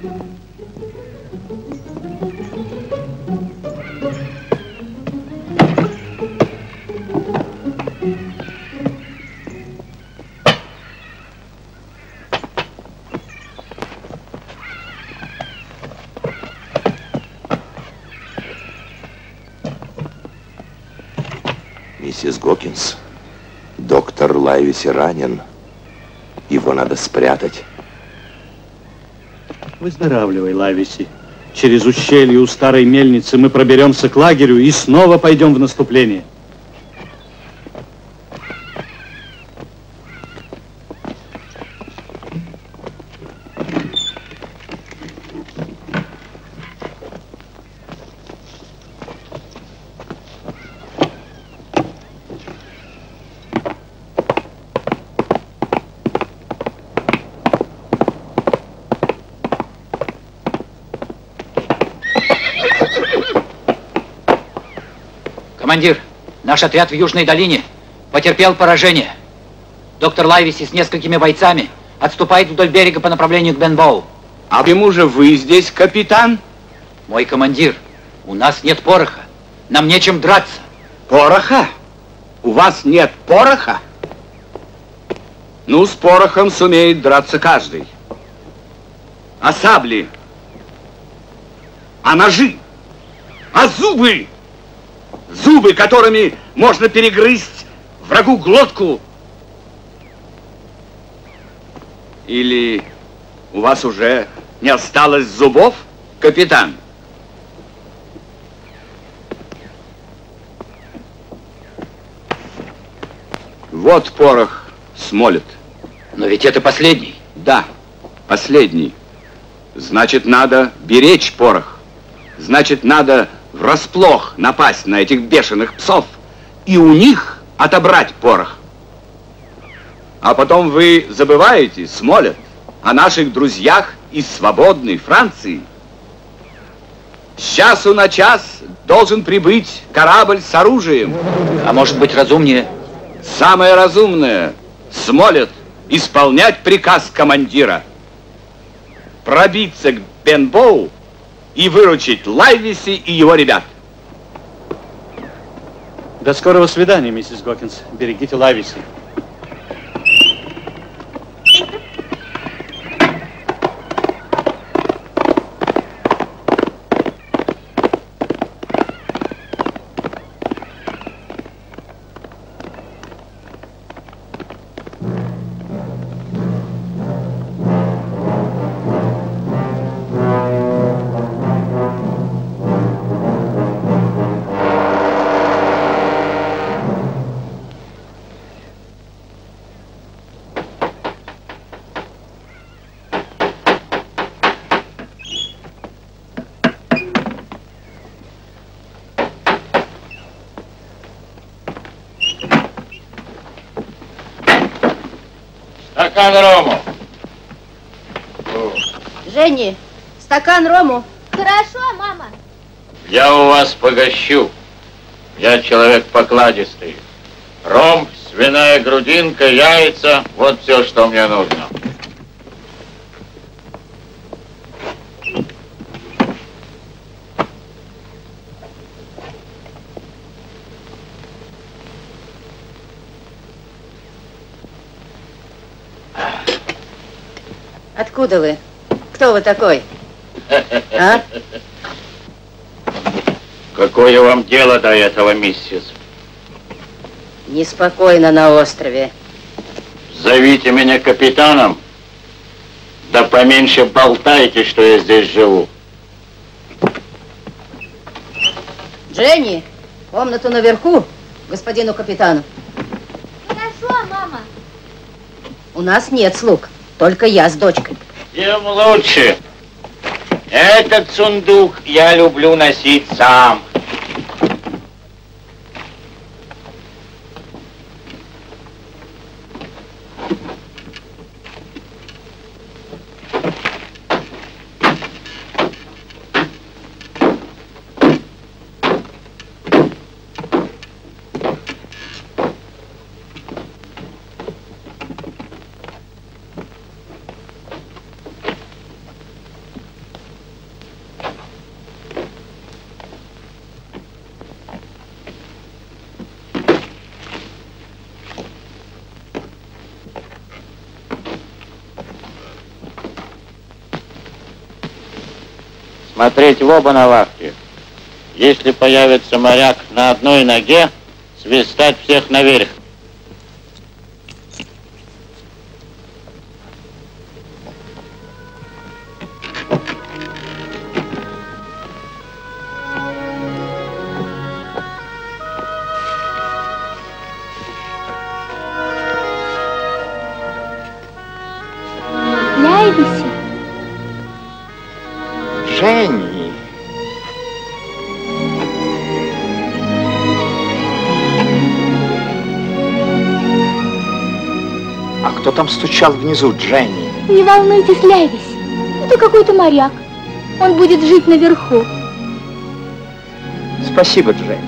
Миссис Гокинс, доктор Лайвиси ранен. Его надо спрятать. Выздоравливай, Лайвиси. Через ущелье у старой мельницы мы проберемся к лагерю и снова пойдем в наступление. Командир, наш отряд в Южной долине потерпел поражение. Доктор Лайвиси с несколькими бойцами отступает вдоль берега по направлению к Бенбоу. А почему же вы здесь, капитан? Мой командир, у нас нет пороха. Нам нечем драться. Пороха? У вас нет пороха? Ну, с порохом сумеет драться каждый. А сабли? А ножи? А зубы? Зубы, которыми можно перегрызть врагу глотку? Или у вас уже не осталось зубов, капитан? Вот порох Смолет. Но ведь это последний. Да, последний. Значит, надо беречь порох. Значит, надо врасплох напасть на этих бешеных псов и у них отобрать порох. А потом вы забываете, Смолет, о наших друзьях из свободной Франции. С часу на час должен прибыть корабль с оружием. А может быть, разумнее? Самое разумное, Смолет, исполнять приказ командира. Пробиться к Бенбоу и выручить Лайвиси и его ребят. До скорого свидания, миссис Гокинс. Берегите Лайвиси. Стакан рому. Женни, стакан рому. Хорошо, мама. Я у вас погощу. Я человек покладистый. Ром, свиная грудинка, яйца. Вот все, что мне нужно. Откуда вы? Кто вы такой? А? Какое вам дело до этого, миссис? Неспокойно на острове. Зовите меня капитаном. Да поменьше болтайте, что я здесь живу. Дженни, комнату наверху, господину капитану. Хорошо, мама. У нас нет слуг, только я с дочкой. Тем лучше. Этот сундук я люблю носить сам. смотреть в оба на вахте. Если появится моряк на одной ноге, свистать всех наверх. Лайвиси. Дженни. А кто там стучал внизу, Дженни? Не волнуйтесь, Лайвиси. Это какой-то моряк. Он будет жить наверху. Спасибо, Дженни.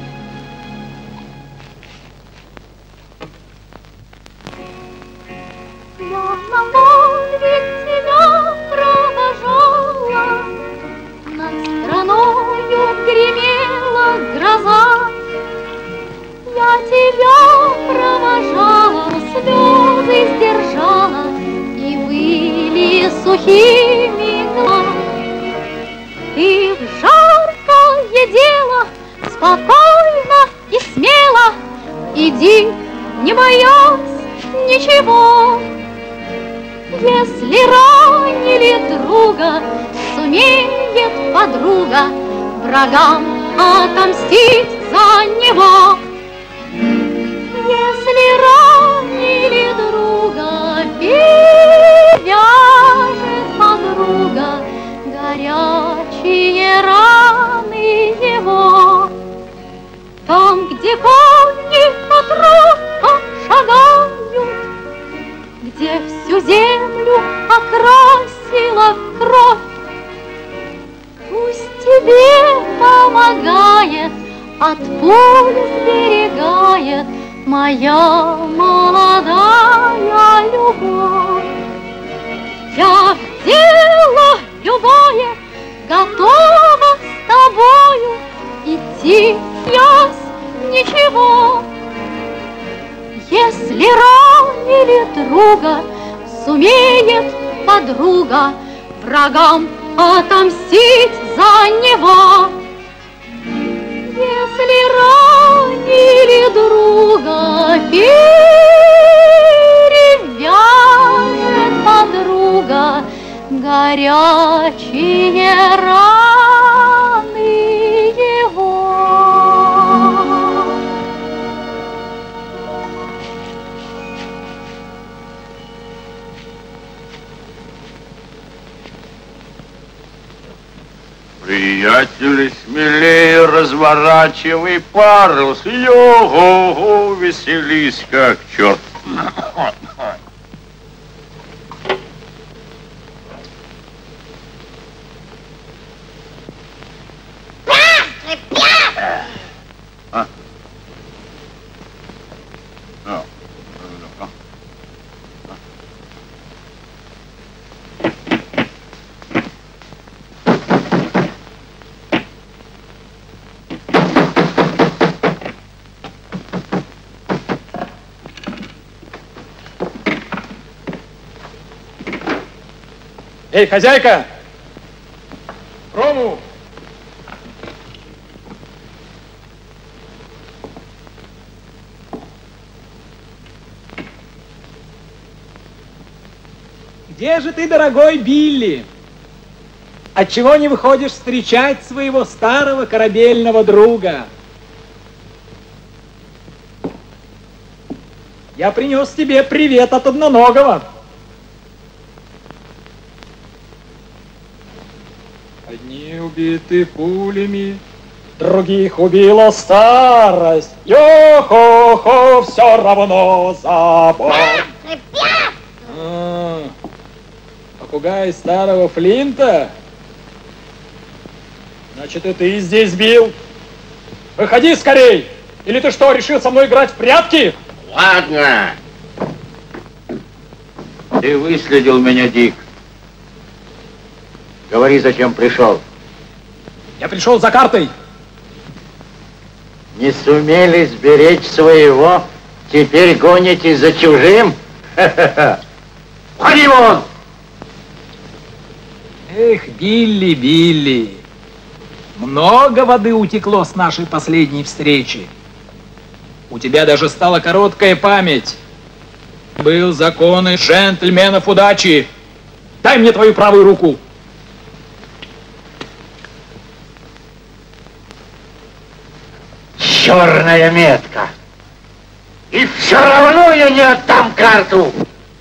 Сухими глазами ты в жаркое дело спокойно и смело иди, не боясь ничего. Если ранили друга, сумеет подруга врагам отомстить за него. Если ранили друга, перевяжет подруга горячие раны его. Там, где кони по тропам шагают, где всю землю окрасила кровь, пусть тебе помогает, от пуль сберегает моя молодая любовь. Я в дело любое готова с тобою идти, князь, ничего. Если ранили друга, сумеет подруга врагам отомстить за него. Если ранили друга, перевяжет подруга горячие раны его. Приятели, смелее разворачивай парус, йо-го-го, веселись как черт. Эй, хозяйка! Рому! Где же ты, дорогой Билли? Отчего не выходишь встречать своего старого корабельного друга? Я принес тебе привет от одноногого. Одни убиты пулями, других убила старость. Йо-хо-хо, все равно забор. Попугай старого Флинта? Значит, и ты здесь бил. Выходи скорей! Или ты что, решил со мной играть в прятки? Ладно. Ты выследил меня, Дик. Говори, зачем пришел. Я пришел за картой. Не сумели сберечь своего, теперь гоните за чужим? Входи вон! Эх, Билли, Билли, много воды утекло с нашей последней встречи. У тебя даже стала короткая память. Был закон и джентльменов удачи. Дай мне твою правую руку. Черная метка. И все равно я не отдам карту.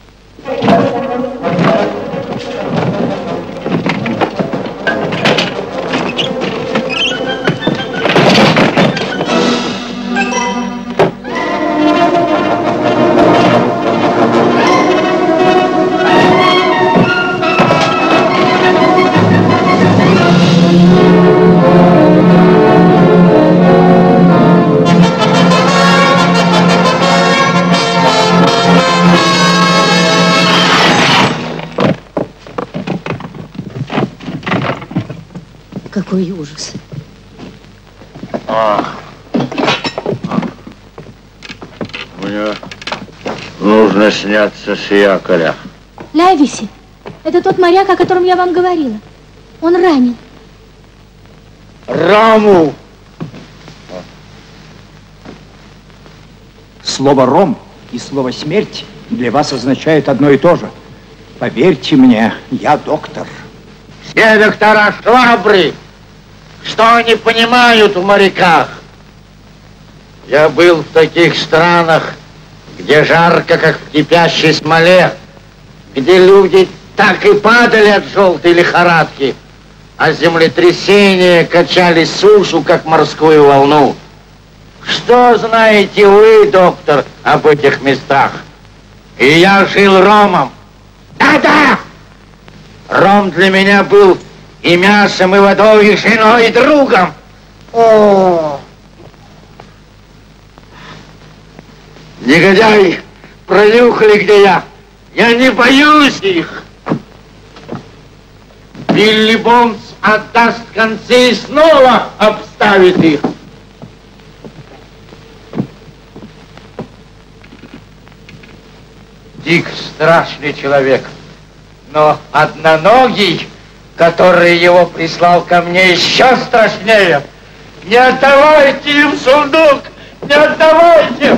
Какой ужас. Мне нужно сняться с якоря. Лайвиси, это тот моряк, о котором я вам говорила. Он ранен. Рому! Слово «ром» и слово «смерть» для вас означают одно и то же. Поверьте мне, я доктор. Все доктора швабры. Что они понимают в моряках? Я был в таких странах, где жарко, как в кипящей смоле, где люди так и падали от желтой лихорадки, а землетрясения качали сушу, как морскую волну. Что знаете вы, доктор, об этих местах? И я жил ромом. Да-да! Ром для меня был и мясом, и водой, и женой, и другом. О! Негодяи пронюхали, где я. Я не боюсь их. Билли Бонс отдаст концы и снова обставит их. Дик страшный человек, но одноногий, который его прислал ко мне, еще страшнее. Не отдавайте им сундук! Не отдавайте!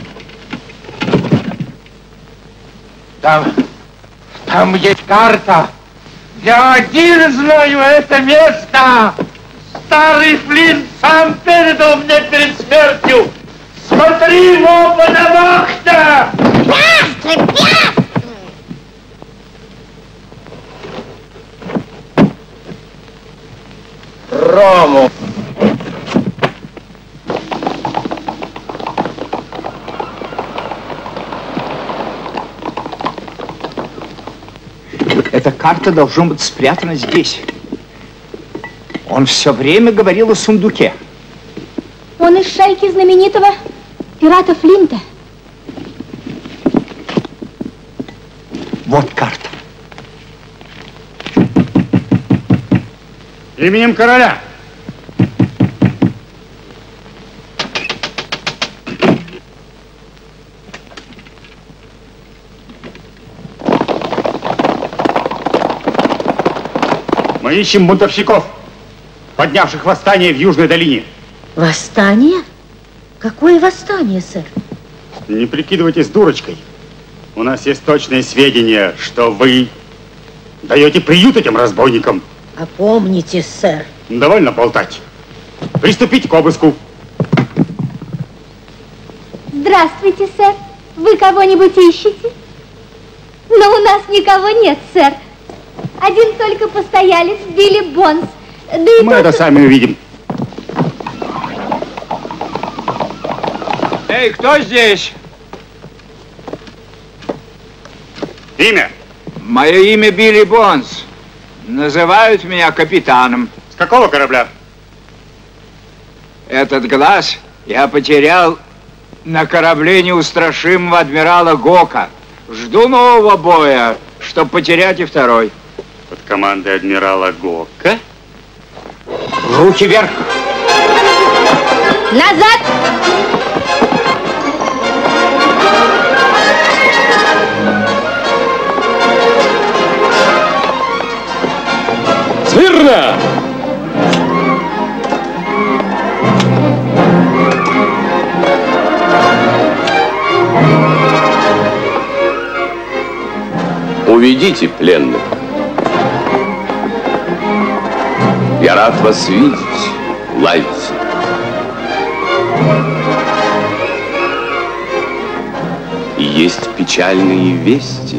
Там есть карта. Я один знаю это место. Старый Флинт сам передал мне перед смертью. Смотри в оба на вахта! Пястры, пястры! Рому. Эта карта должна быть спрятана здесь. Он все время говорил о сундуке. Он из шайки знаменитого пирата Флинта. Вот карта. Именем короля. Мы ищем бунтовщиков, поднявших восстание в Южной долине. Восстание? Какое восстание, сэр? Не прикидывайтесь дурочкой. У нас есть точные сведения, что вы даете приют этим разбойникам. Опомнитесь, сэр. Довольно болтать. Приступите к обыску. Здравствуйте, сэр. Вы кого-нибудь ищете? Но у нас никого нет, сэр. Один только постоялец Билли Бонс. Да и мы это сами увидим. Эй, кто здесь? Имя? Мое имя Билли Бонс. Называют меня капитаном. С какого корабля? Этот глаз я потерял на корабле неустрашимого адмирала Гока. Жду нового боя, чтобы потерять и второй. Под командой адмирала Гока? Руки вверх! Назад! Смирно! Уведите пленных. Я рад вас видеть, Лайвис. И есть печальные вести.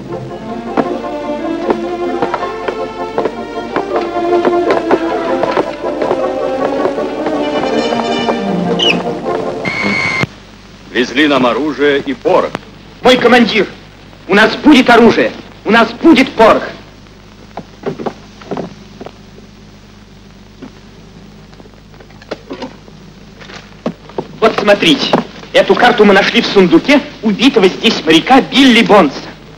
Везли нам оружие и порох. Мой командир, у нас будет оружие, у нас будет порох. Вот смотрите, эту карту мы нашли в сундуке убитого здесь моряка Билли Бонса.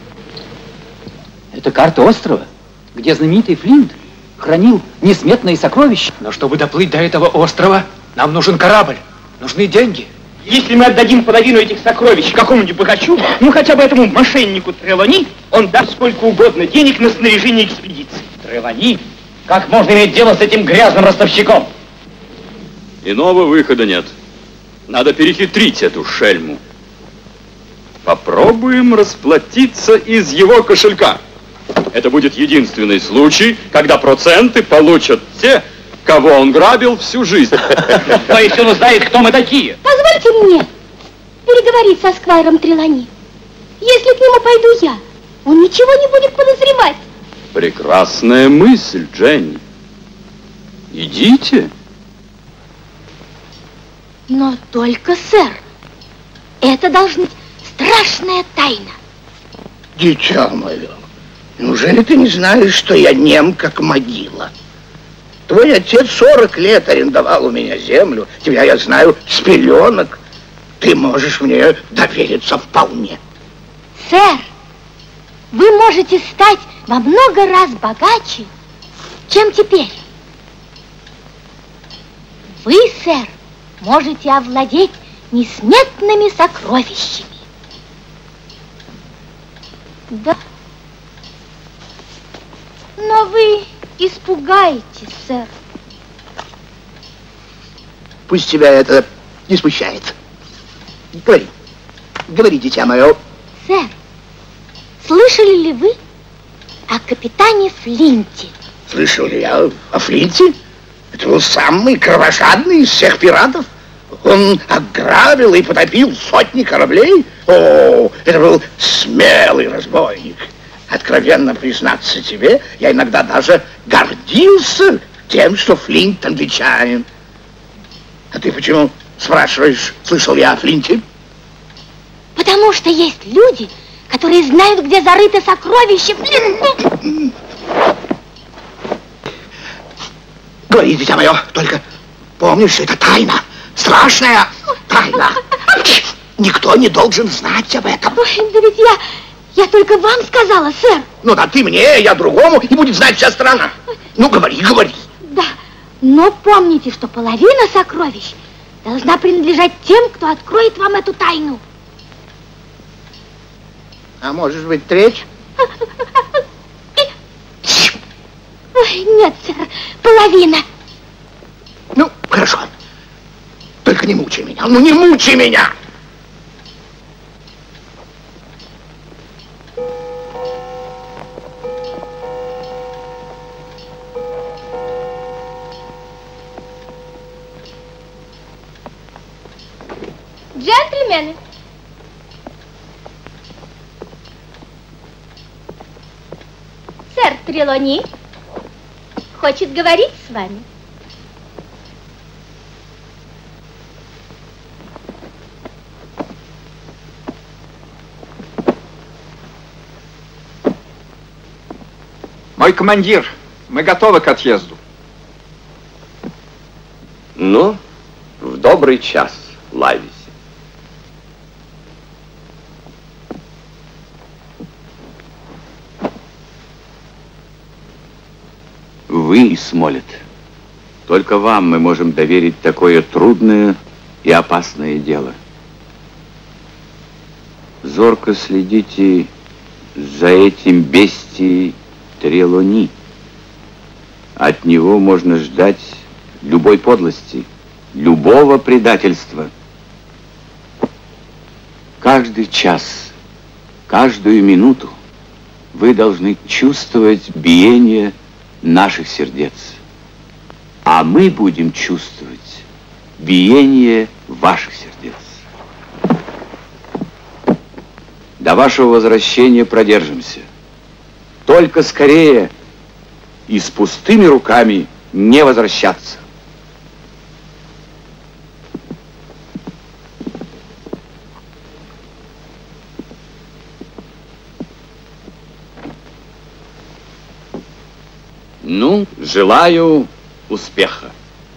Это карта острова, где знаменитый Флинт хранил несметные сокровища. Но чтобы доплыть до этого острова, нам нужен корабль, нужны деньги. Если мы отдадим половину этих сокровищ какому-нибудь богачу, ну хотя бы этому мошеннику Трелани, он даст сколько угодно денег на снаряжение экспедиции. Трелани? Как можно иметь дело с этим грязным ростовщиком? Иного выхода нет. Надо перехитрить эту шельму. Попробуем расплатиться из его кошелька. Это будет единственный случай, когда проценты получат те, кого он грабил всю жизнь. То есть он узнает, кто мы такие? Позвольте мне переговорить со сквайром Трелани. Если к нему пойду я, он ничего не будет подозревать. Прекрасная мысль, Дженни. Идите. Но только, сэр, это должна быть страшная тайна. Дитя мое, неужели ты не знаешь, что я нем, как могила? Твой отец 40 лет арендовал у меня землю. Тебя я знаю с пеленок. Ты можешь мне довериться вполне. Сэр, вы можете стать во много раз богаче, чем теперь. Вы, сэр, можете овладеть несметными сокровищами. Да. Но вы испугаетесь, сэр. Пусть тебя это не смущает. Говори. Говори, дитя мое. Сэр, слышали ли вы о капитане Флинте? Слышал ли я о Флинте? Это был самый кровожадный из всех пиратов. Он ограбил и потопил сотни кораблей. О, это был смелый разбойник. Откровенно признаться тебе, я иногда даже гордился тем, что Флинт англичанин. А ты почему спрашиваешь, слышал я о Флинте? Потому что есть люди, которые знают, где зарыто сокровище Флинта. Говори, дитя мое, только помни, что это тайна, страшная тайна. Никто не должен знать об этом. Ой, да ведь я только вам сказала, сэр. Ну да ты мне, я другому, и будет знать вся страна. Ну, говори, говори. Да, но помните, что половина сокровищ должна принадлежать тем, кто откроет вам эту тайну. А может быть, треть? Ой, нет, сэр, половина. Ну, хорошо. Только не мучай меня, ну не мучай меня! Джентльмены, сэр Трелани хочет говорить с вами. Мой командир, мы готовы к отъезду. Ну, в добрый час, Лайвис. Вы, Смолет, только вам мы можем доверить такое трудное и опасное дело. Зорко следите за этим бестией Трелани. От него можно ждать любой подлости, любого предательства. Каждый час, каждую минуту вы должны чувствовать биение наших сердец. А мы будем чувствовать биение ваших сердец. До вашего возвращения продержимся. Только скорее и с пустыми руками не возвращаться. Ну, желаю успеха.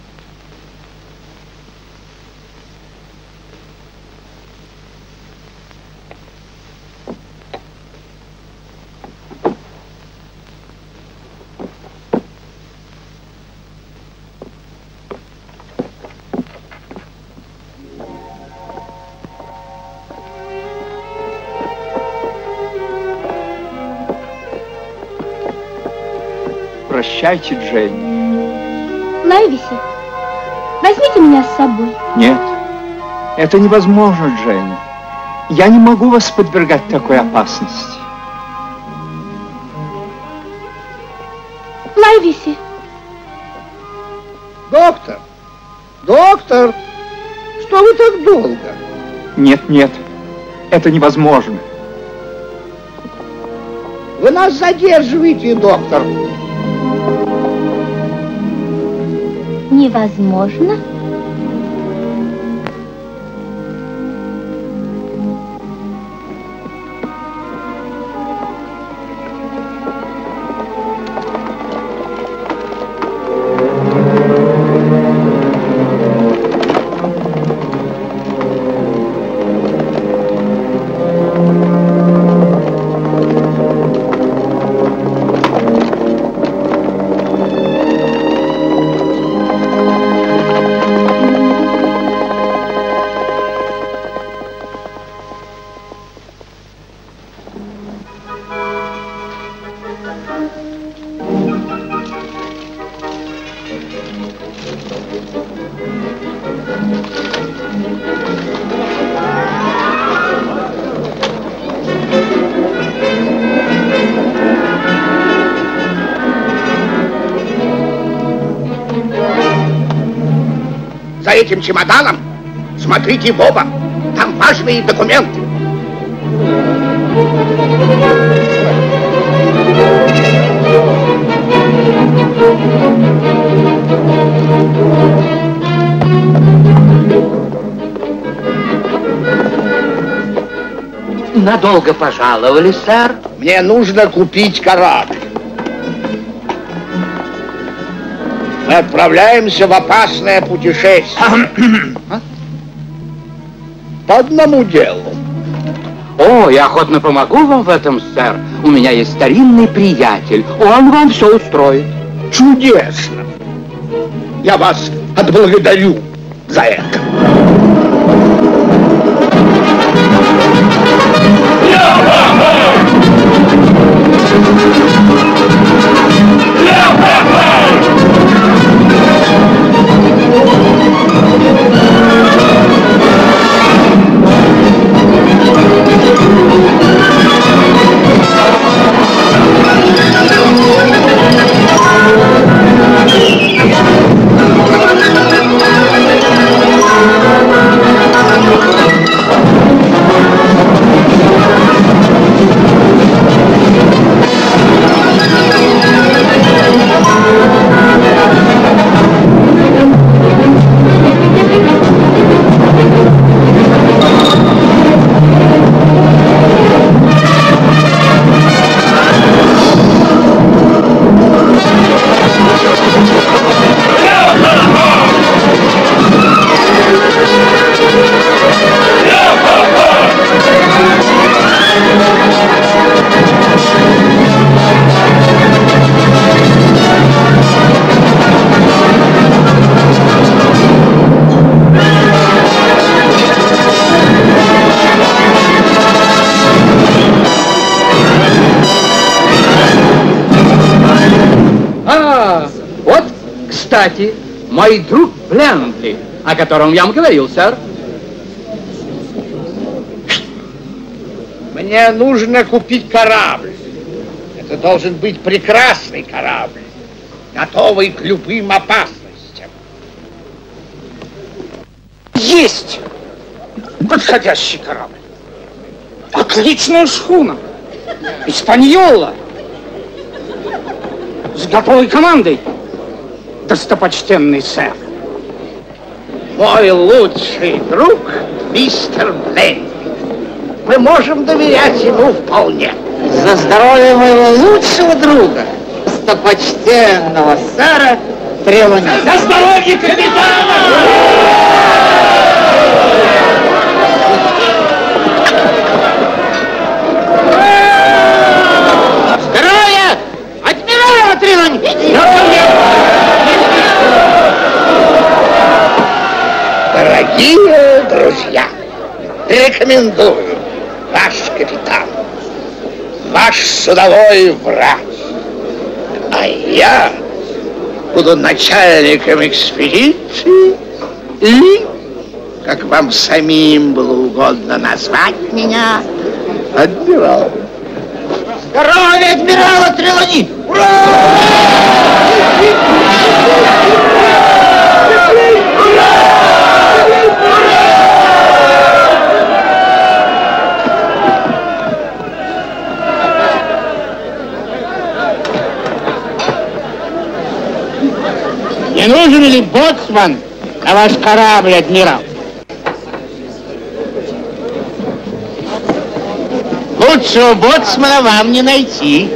Прощайте, Джейн. Лайвиси, возьмите меня с собой. Нет, это невозможно, Джейн. Я не могу вас подвергать такой опасности. Лайвиси. Доктор! Доктор! Что вы так долго? Нет, нет, это невозможно. Вы нас задерживаете, доктор. Невозможно? За этим чемоданом смотрите в оба. Там важные документы. Надолго пожаловали, сэр? Мне нужно купить корабль. Мы отправляемся в опасное путешествие. По одному делу. О, я охотно помогу вам в этом, сэр. У меня есть старинный приятель. Он вам все устроит. Чудесно. Я вас отблагодарю за это. Вот, кстати, мой друг Блендли, о котором я вам говорил, сэр. Мне нужно купить корабль. Это должен быть прекрасный корабль, готовый к любым опасностям. Есть подходящий корабль. Отличная шхуна. Испаньола. С готовой командой. Достопочтенный сэр. Мой лучший друг, мистер Блендли. Мы можем доверять ему вполне. За здоровье моего лучшего друга, достопочтенного сэра Трелони. За здоровье капитана! Здоровье! Адмирала Трелони! Дорогие друзья, рекомендую. Ваш капитан, ваш судовой врач, а я буду начальником экспедиции и, как вам самим было угодно назвать меня, адмирал. Здоровья адмирала Трелони! Ура! Не нужен ли боцман на ваш корабль, адмирал? Лучшего боцмана вам не найти.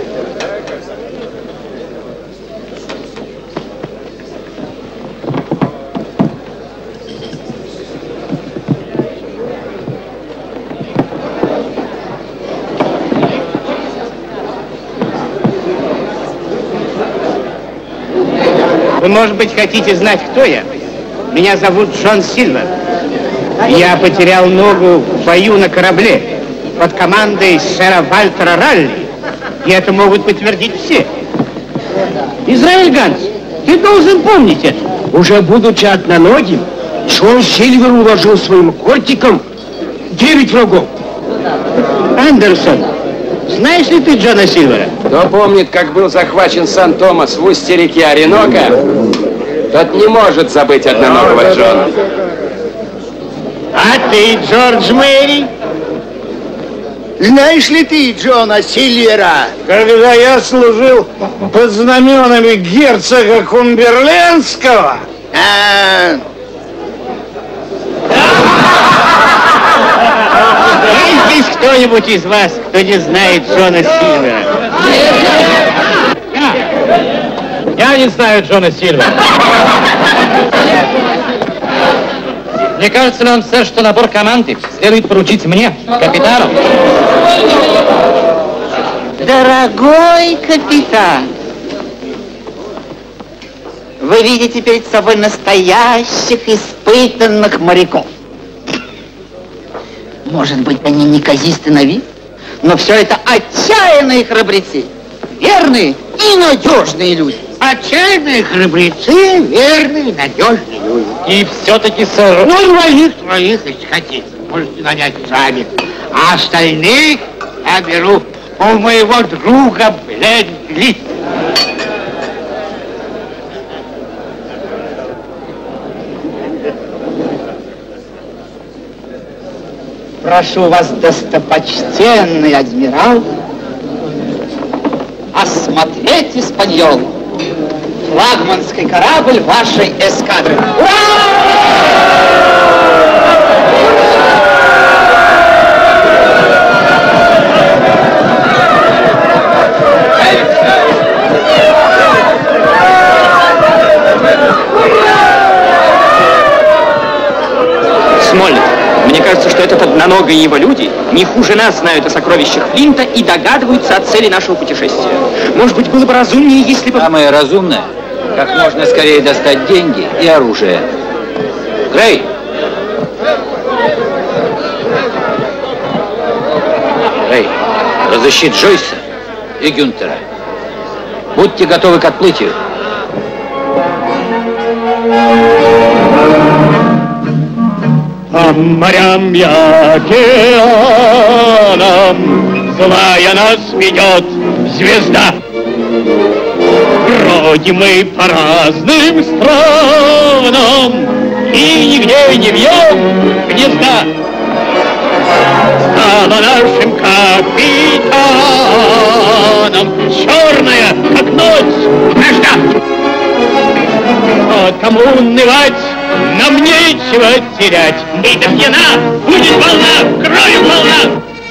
Вы, может быть, хотите знать, кто я? Меня зовут Джон Сильвер. Я потерял ногу в бою на корабле под командой сэра Вальтера Ралли. И это могут подтвердить все. Израиль Ганс, ты должен помнить это. Уже будучи одноногим, Джон Сильвер уложил своим кортиком 9 врагов. Андерсон, знаешь ли ты Джона Сильвера? Кто помнит, как был захвачен Сан-Томас в устье реки Оренока, тот не может забыть одноногого Джона. А ты, Джордж Мэри? Знаешь ли ты Джона Сильвера? Когда я служил под знаменами герцога Кумберлендского. Есть здесь кто-нибудь из вас, кто не знает Джона Сильвера? Я не знаю Джона Сильвера. Мне кажется, нам, сэр, что набор команды следует поручить мне, капитану. Дорогой капитан, вы видите перед собой настоящих испытанных моряков. Может быть, они неказисты на вид, но все это отчаянные храбрецы, верные и надежные люди. Отчаянные храбрецы, верные и надежные люди. И все-таки, сэр... Ну, троих, если хотите, можете нанять сами. А остальных я беру у моего друга Блендли. Прошу вас, достопочтенный адмирал, осмотреть Испаньолу, флагманский корабль вашей эскадры. Смоллет, мне кажется, что этот одноногий и его люди не хуже нас знают о сокровищах Флинта и догадываются о цели нашего путешествия. Может быть, было бы разумнее, если бы... Самое разумное, как можно скорее достать деньги и оружие. Грей! Грей, разыщи Джойса и Гюнтера. Будьте готовы к отплытию. По морям и океанам злая нас ведет звезда. Бродим мы по разным странам и нигде не вьем гнезда. Стала нашим капитаном черная, как ночь, вражда. Потому унывать нам нечего терять. Эта стена будет волна, кровью волна.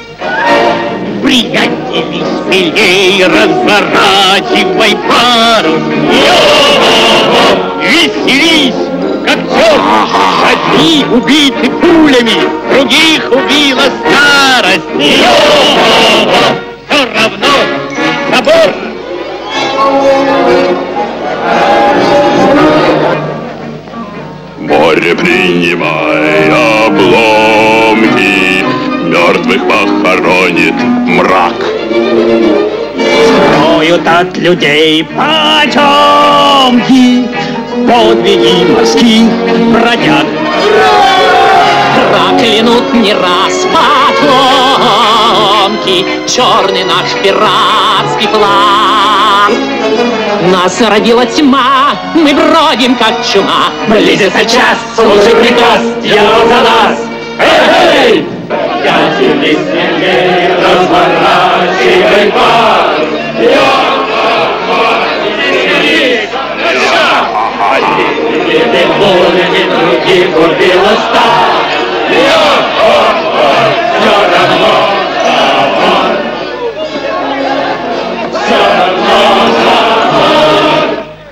Приятели, смелей разворачивай парус. Веселись, как тёп. Одни убиты пулями, других убила старость. Все равно забор. Море, принимай обломки, мертвых похоронит мрак. Скроют от людей потемки, подвиги морских бродяг. Проклянут не раз потомки черный наш пиратский план. Нас родила тьма, мы бродим как чума. Близится час, служи приказ, дьявол за нас. Эй! Приятели, смелей разворачивай пар. Ты пулями других убила сталь. Все равно забор. Все равно забор.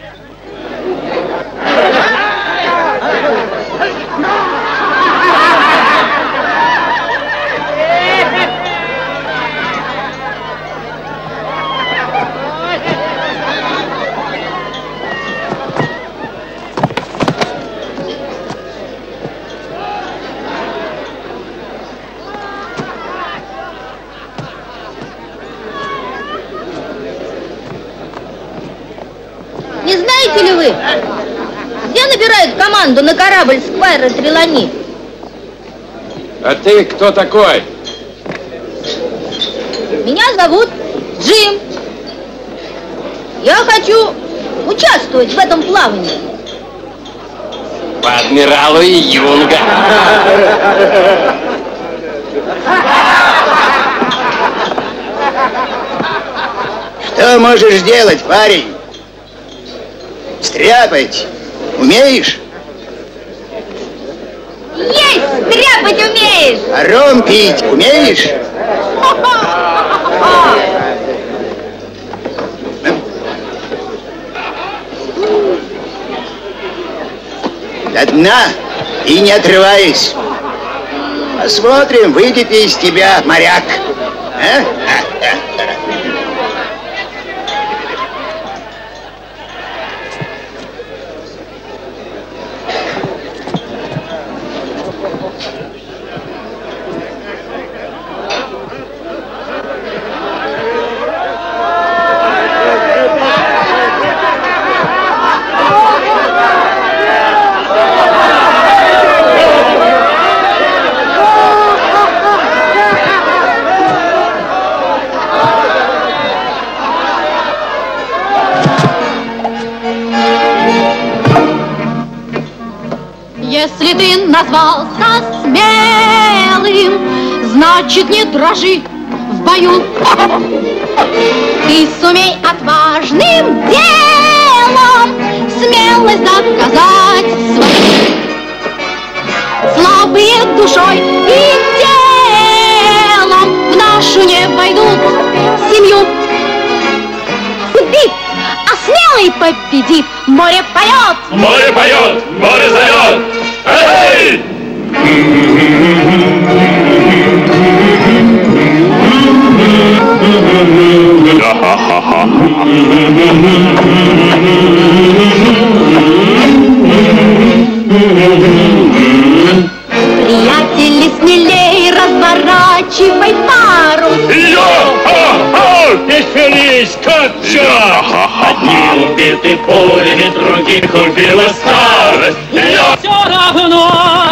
Не знаете ли вы, где набирают команду на корабль Сквайра Трелани? А ты кто такой? Меня зовут Джим. Я хочу участвовать в этом плавании. По адмиралу Юнга. Что можешь делать, парень? Стряпать умеешь? Есть! Стряпать умеешь! А ром пить умеешь? До дна и не отрываясь. Посмотрим, выйдет ли из тебя моряк. А? Если ты назвался смелым, значит, не дрожи в бою. Ты сумей отважным делом смелость доказать свою. Слабые душой и телом в нашу не войдут семью. Убит, а смелый победит. Море поет! Море поет! Море зовет! Эй! Приятели, смелей разворачивай парус. Веселись, как вчера. Одни убиты пулями, другие их убила старость. Все равно.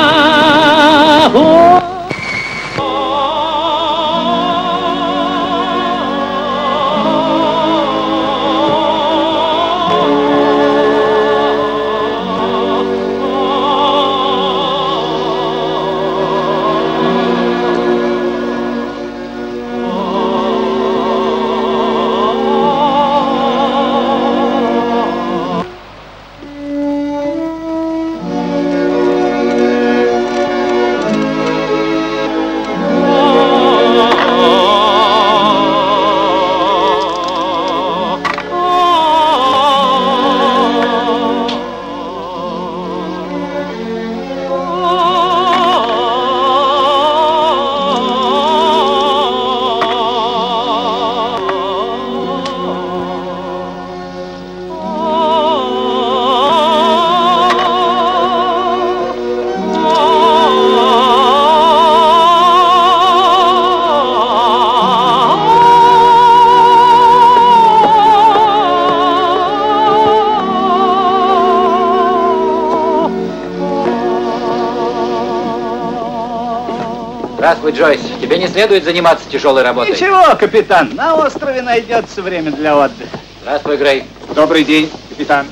Здравствуй, Джойс. Тебе не следует заниматься тяжелой работой. Ничего, капитан, на острове найдется время для отдыха. Здравствуй, Грей. Добрый день, капитан.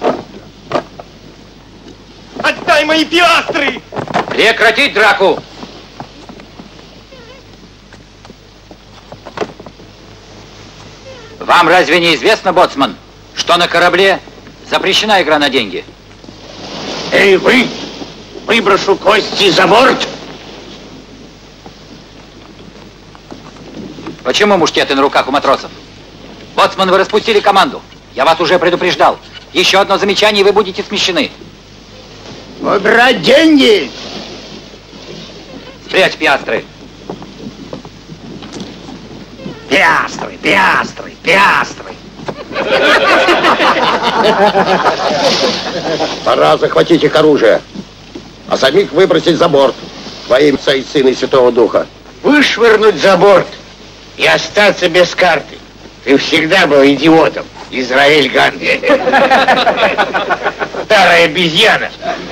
Отдай мои пиастры! Прекратить драку! Вам разве не известно, боцман, что на корабле запрещена игра на деньги? Эй, вы! Выброшу кости за борт! Почему мушкеты на руках у матросов? Боцман, вы распустили команду. Я вас уже предупреждал. Еще одно замечание, и вы будете смещены. Убрать деньги! Спрячь пиастры. Пиастры, пиастры, пиастры! Пора захватить их оружие, а самих выбросить за борт во имя Отца и Сына и Святого Духа. Вышвырнуть за борт и остаться без карты. Ты всегда был идиотом, Израиль Ганс. Старая обезьяна.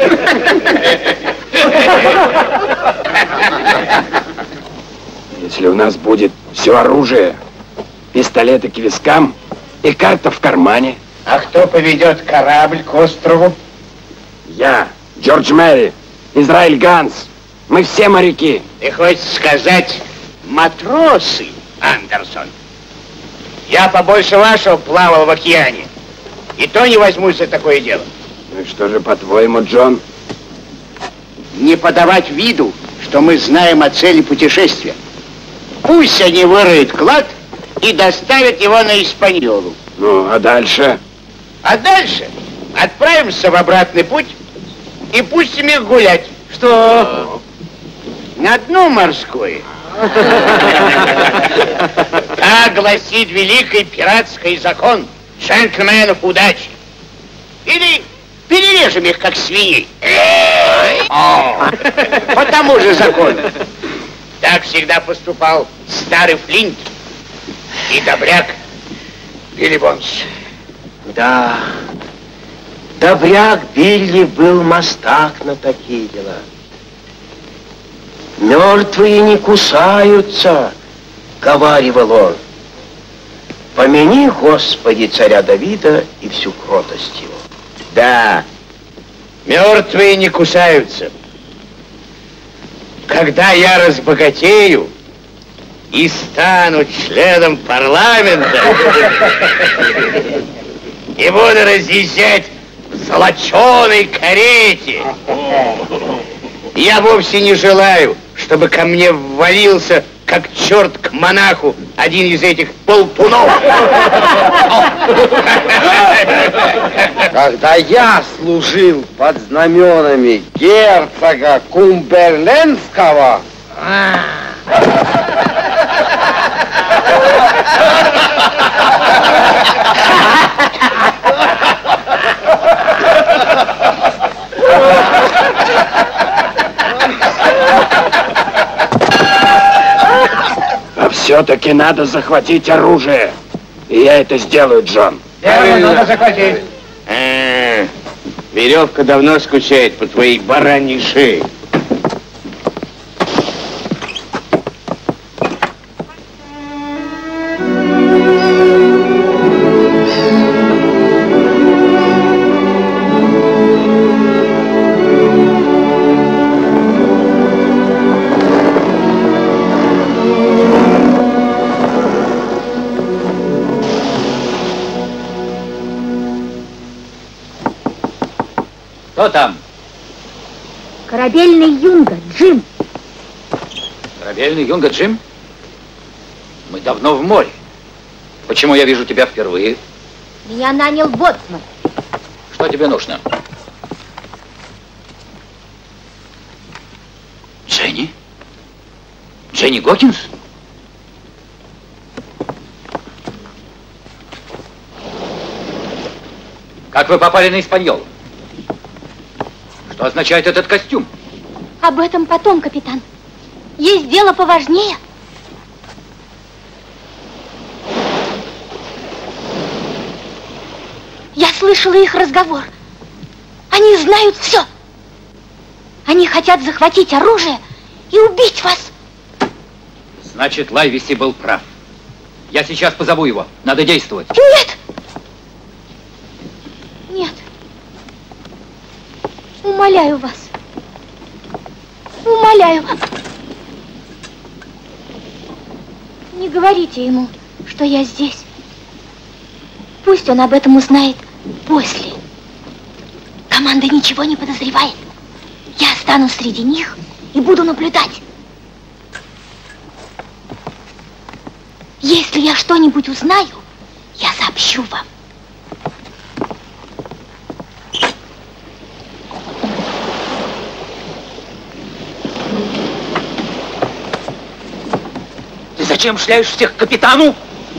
Если у нас будет все оружие, пистолеты к вискам и карта в кармане. А кто поведет корабль к острову? Я, Джордж Мэри, Израиль Ганс. Мы все моряки. Ты хочешь сказать матросы, Андерсон? Я побольше вашего плавал в океане. И то не возьмусь за такое дело. Ну и что же, по-твоему, Джон? Не подавать виду, что мы знаем о цели путешествия. Пусть они выроют клад и доставят его на Испаньолу. Ну, а дальше? А дальше отправимся в обратный путь и пустим их гулять. Что? На дно морское. Так гласит великий пиратский закон джентльменов удачи. Или перережем их, как свиней. По тому же закону. Так всегда поступал старый Флинт и добряк Билли Бонс. Да, добряк Билли был мастак на такие дела. Мертвые не кусаются, говаривал он. Помяни, Господи, царя Давида и всю кротость его. Да, мертвые не кусаются. Когда я разбогатею и стану членом парламента и буду разъезжать в золоченой карете, я вовсе не желаю, чтобы ко мне ввалился, как черт к монаху, один из этих полпунов. Когда я служил под знаменами герцога Кумберлендского, А все-таки надо захватить оружие. И я это сделаю, Джон. Надо захватить. Веревка давно скучает по твоей бараньей шее. Кто там? Корабельный юнга, Джим. Корабельный юнга Джим? Мы давно в море. Почему я вижу тебя впервые? Меня нанял боцман. Что тебе нужно? Дженни? Дженни Гокинс? Как вы попали на Испаньолу? Что означает этот костюм? Об этом потом, капитан. Есть дело поважнее. Я слышала их разговор. Они знают все. Они хотят захватить оружие и убить вас. Значит, Лайвиси был прав. Я сейчас позову его. Надо действовать. Нет! Нет. Умоляю вас. Умоляю. Не говорите ему, что я здесь. Пусть он об этом узнает после. Команда ничего не подозревает. Я останусь среди них и буду наблюдать. Если я что-нибудь узнаю, я сообщу вам. Ты зачем шляешь всех к капитану?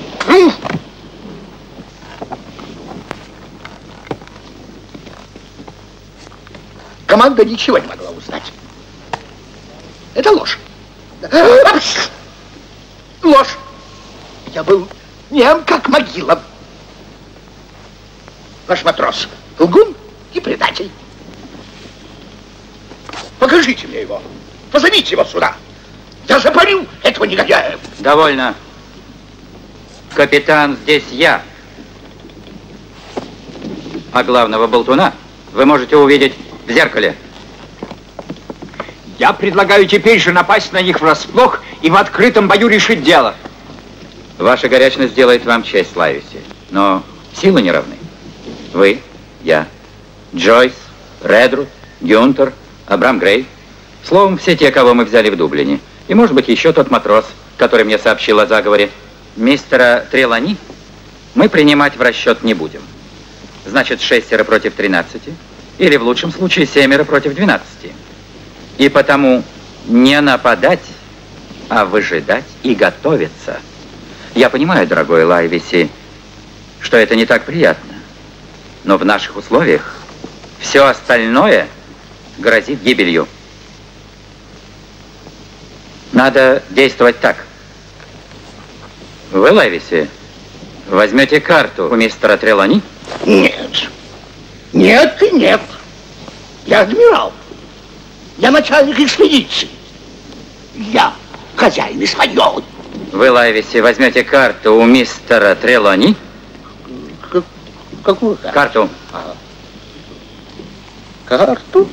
Команда ничего не могла узнать. Это ложь. Ложь. Я был нем, как могила. Ваш матрос лгун и предатель. Покажите мне его. Позовите его сюда. Я запалю этого негодяя. Довольно. Капитан, здесь я. А главного болтуна вы можете увидеть в зеркале. Я предлагаю теперь же напасть на них врасплох и в открытом бою решить дело. Ваша горячность сделает вам честь, Лайвиси, но силы не равны. Вы, я, Джойс, Редруд, Гюнтер, Абрам Грей. Словом, все те, кого мы взяли в Дублине. И, может быть, еще тот матрос, который мне сообщил о заговоре. Мистера Трелани мы принимать в расчет не будем. Значит, 6 против 13, или в лучшем случае 7 против 12. И потому не нападать, а выжидать и готовиться. Я понимаю, дорогой Лайвиси, что это не так приятно. Но в наших условиях все остальное грозит гибелью. Надо действовать так. Вы, Лайвиси, возьмете карту у мистера Трелани? Нет. Нет и нет. Я адмирал. Я начальник экспедиции. Я хозяин Испаньолы. Вы, Лайвиси, возьмете карту у мистера Трелани? Какую карту? Карту. Карту?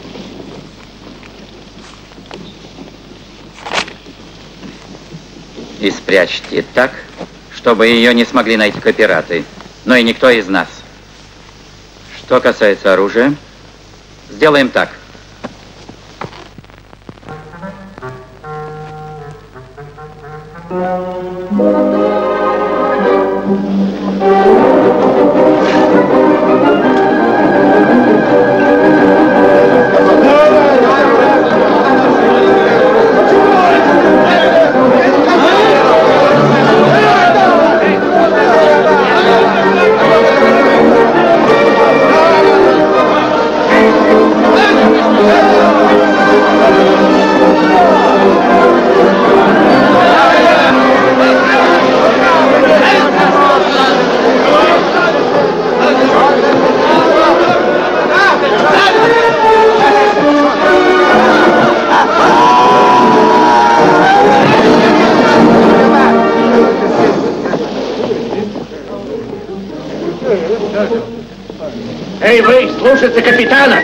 И спрячьте так, чтобы ее не смогли найти пираты, но и никто из нас. Что касается оружия, сделаем так. Эй, вы, слушаться капитана!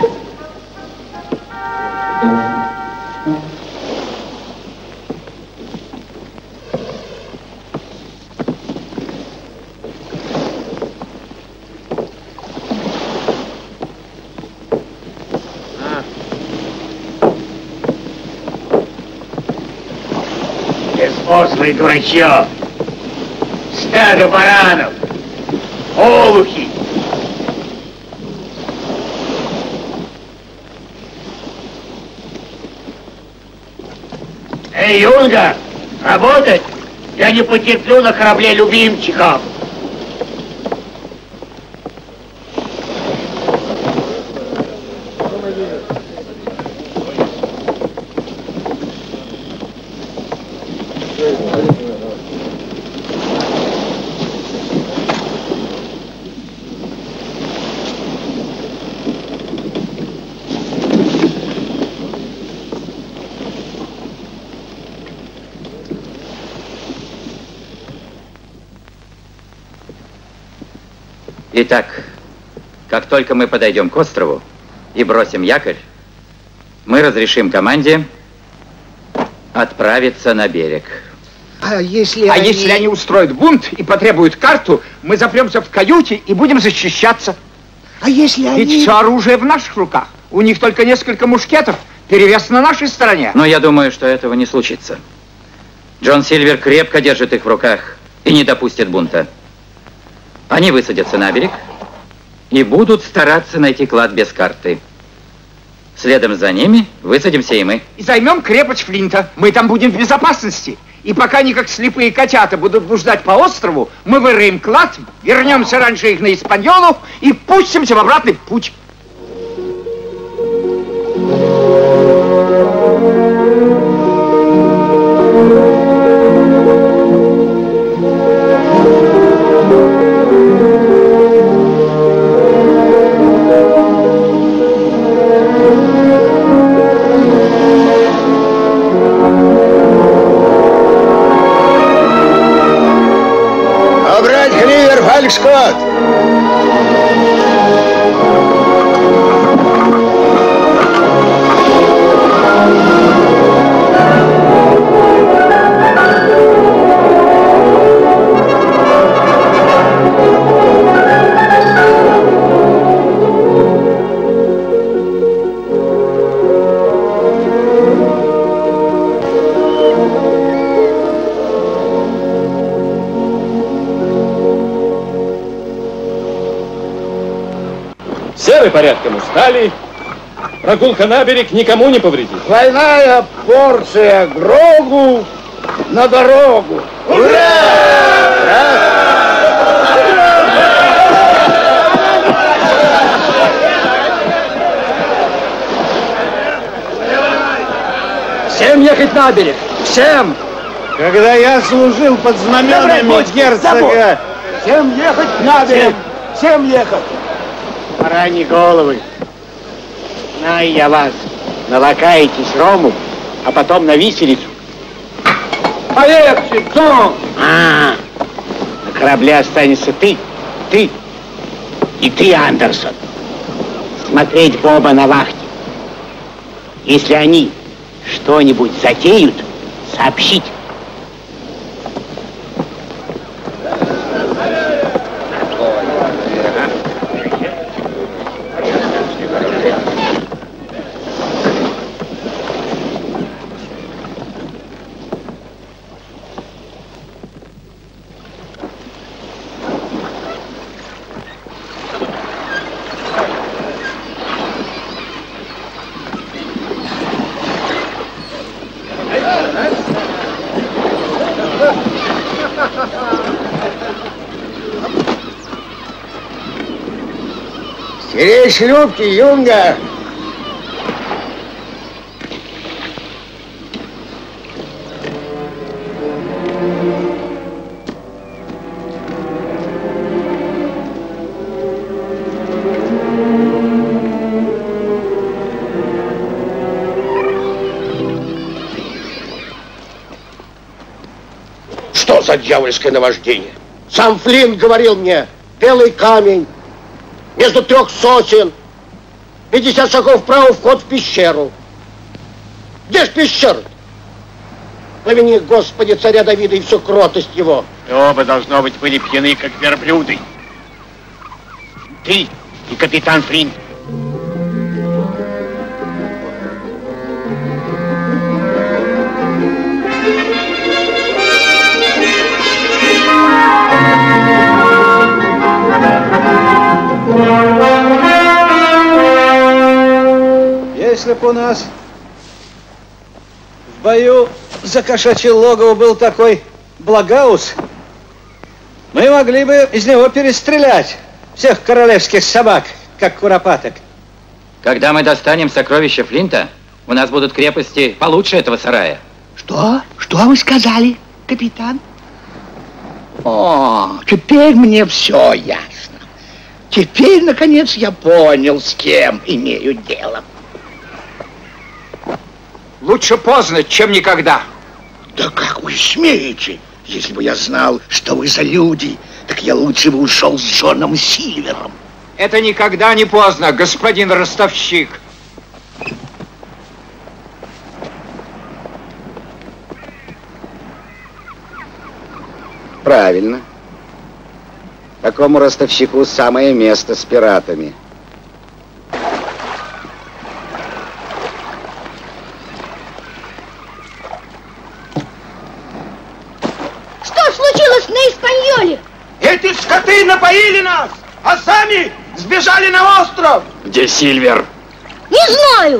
Безмозглый дурачок! Стадо баранов! Олухи! Эй, Юнга, работать! Я не потерплю на корабле любимчиков! Итак, как только мы подойдем к острову и бросим якорь, мы разрешим команде отправиться на берег. А если они устроят бунт и потребуют карту, мы запремся в каюте и будем защищаться. А если они... Ведь все оружие в наших руках. У них только несколько мушкетов. Перевес на нашей стороне. Но я думаю, что этого не случится. Джон Сильвер крепко держит их в руках и не допустит бунта. Они высадятся на берег и будут стараться найти клад без карты. Следом за ними высадимся и мы. И займем крепость Флинта. Мы там будем в безопасности. И пока они, как слепые котята, будут блуждать по острову, мы выроем клад, вернемся раньше их на Испаньолу и пустимся в обратный путь. Фалькскот! Серы порядком устали. Прогулка на берег никому не повредит. Двойная порция грогу на дорогу. Ура! Всем ехать на берег! Всем! Когда я служил под знаменами герцога... Всем ехать на берег! Всем ехать! Бараньи головы. Знаю я вас. Налакаетесь рому, а потом на виселицу. Полегче, Джон! На корабле останется ты и ты, Андерсон. Смотреть Боба на вахте. Если они что-нибудь затеют, сообщить. Стеречь шлюпки, Юнга! Что за дьявольское наваждение? Сам Флинт говорил мне, белый камень. между 3 сосен. 50 шагов вправо, вход в пещеру. Где ж пещера? Помяни, Господи, царя Давида и всю кротость его. Вы оба, должно быть, были пьяны, как верблюды. Ты и капитан Флинт. Если бы у нас в бою за кошачье логово был такой Благаус, мы могли бы из него перестрелять всех королевских собак, как куропаток. Когда мы достанем сокровища Флинта, у нас будут крепости получше этого сарая. Что? Что вы сказали, капитан? О, теперь мне все ясно. Теперь, наконец, я понял, с кем имею дело. Лучше поздно, чем никогда. Да как вы смеете? Если бы я знал, что вы за люди, так я лучше бы ушел с Джоном Сильвером. Это никогда не поздно, господин ростовщик. Правильно. Такому ростовщику самое место с пиратами. Что случилось на Испаньоле? Эти скоты напоили нас, а сами сбежали на остров. Где Сильвер? Не знаю.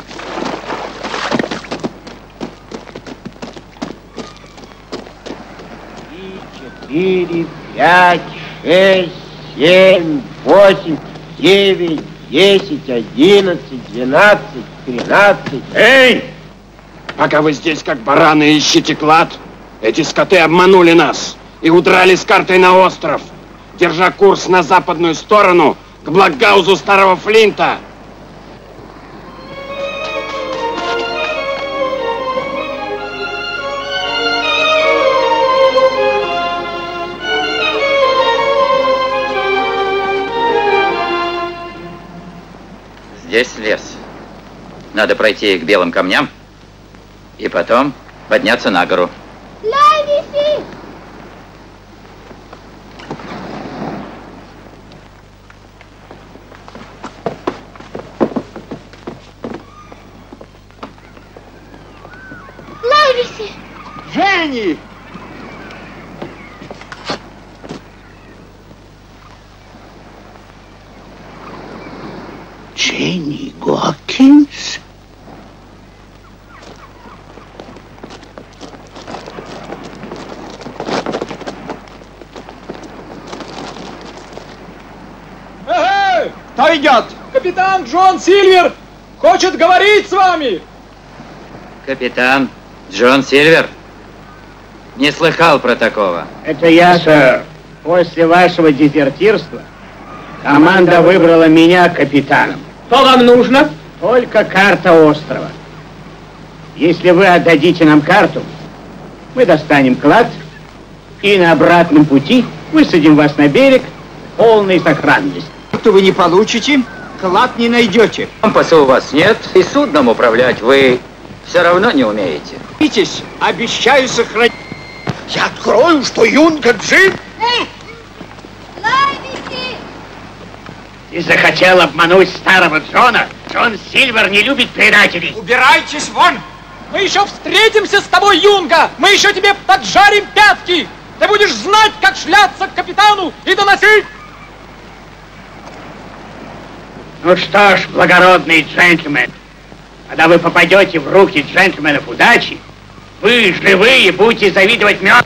4, 5, 6, 7, 8, 9, 10, 11, 12, 13. Эй! Пока вы здесь, как бараны, ищете клад, эти скоты обманули нас и удрали с картой на остров, держа курс на западную сторону к Блокгаузу Старого Флинта. Здесь лес. Надо пройти к белым камням и потом подняться на гору. Лайвиси! Лайвиси! Дженни! Дженни Гокинс? Кто идет? Капитан Джон Сильвер хочет говорить с вами. Капитан Джон Сильвер? Не слыхал про такого. Это я, сэр. После вашего дезертирства команда выбрала меня капитаном. Что вам нужно? Только карта острова. Если вы отдадите нам карту, мы достанем клад и на обратном пути высадим вас на берег в полной сохранности. Карту вы не получите, клад не найдете. Компаса у вас нет, и судном управлять вы все равно не умеете. Видитесь, обещаю сохранить. Я открою, что Юнга Джим... Ты захотел обмануть старого Джона? Джон Сильвер не любит предателей. Убирайтесь вон! Мы еще встретимся с тобой, Юнга! Мы еще тебе поджарим пятки! Ты будешь знать, как шляться к капитану и доносить! Ну что ж, благородный джентльмен, когда вы попадете в руки джентльменов удачи, вы, живые, будете завидовать мертвым.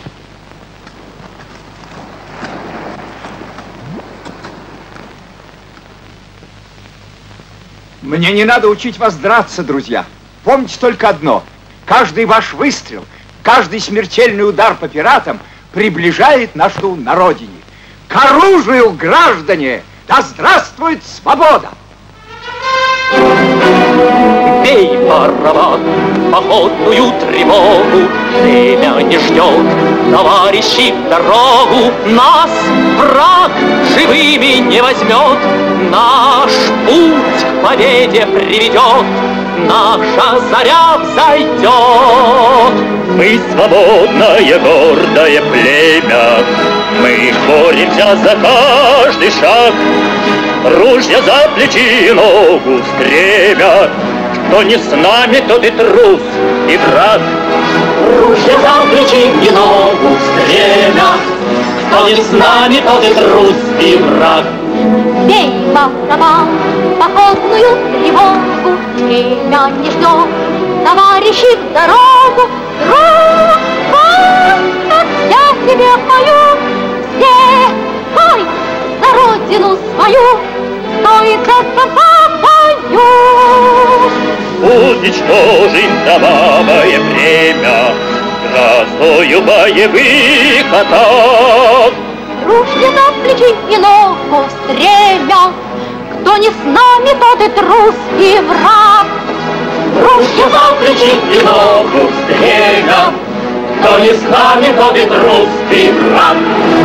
Мне не надо учить вас драться, друзья. Помните только одно. Каждый ваш выстрел, каждый смертельный удар по пиратам приближает нашу на родине. К оружию, граждане! Да здравствует свобода! Теперь бей барабан, походную тревогу время не ждет. Товарищи, в дорогу, нас враг живыми не возьмет. Наш путь к победе приведет, наша заря взойдет. Мы свободное, гордое племя, мы боремся за каждый шаг. Ружья за плечи и ногу стремя, кто не с нами, тот и трус, и враг. Ружья за плечи и ногу стремя, кто не с нами, тот и трус, и враг. Бей барабан, походную тревогу, время не ждет. Товарищи, в дорогу, друг мой, как я тебе пою, все, пой за родину свою, стой до конца бою. Уничтожим кровавое время грозою боевых атак. Ружья за плечи и ногу стремя, кто не с нами, тот и трус, и враг. Ружья за плечи и ногу стремя, кто не с нами, тот и трус, и враг.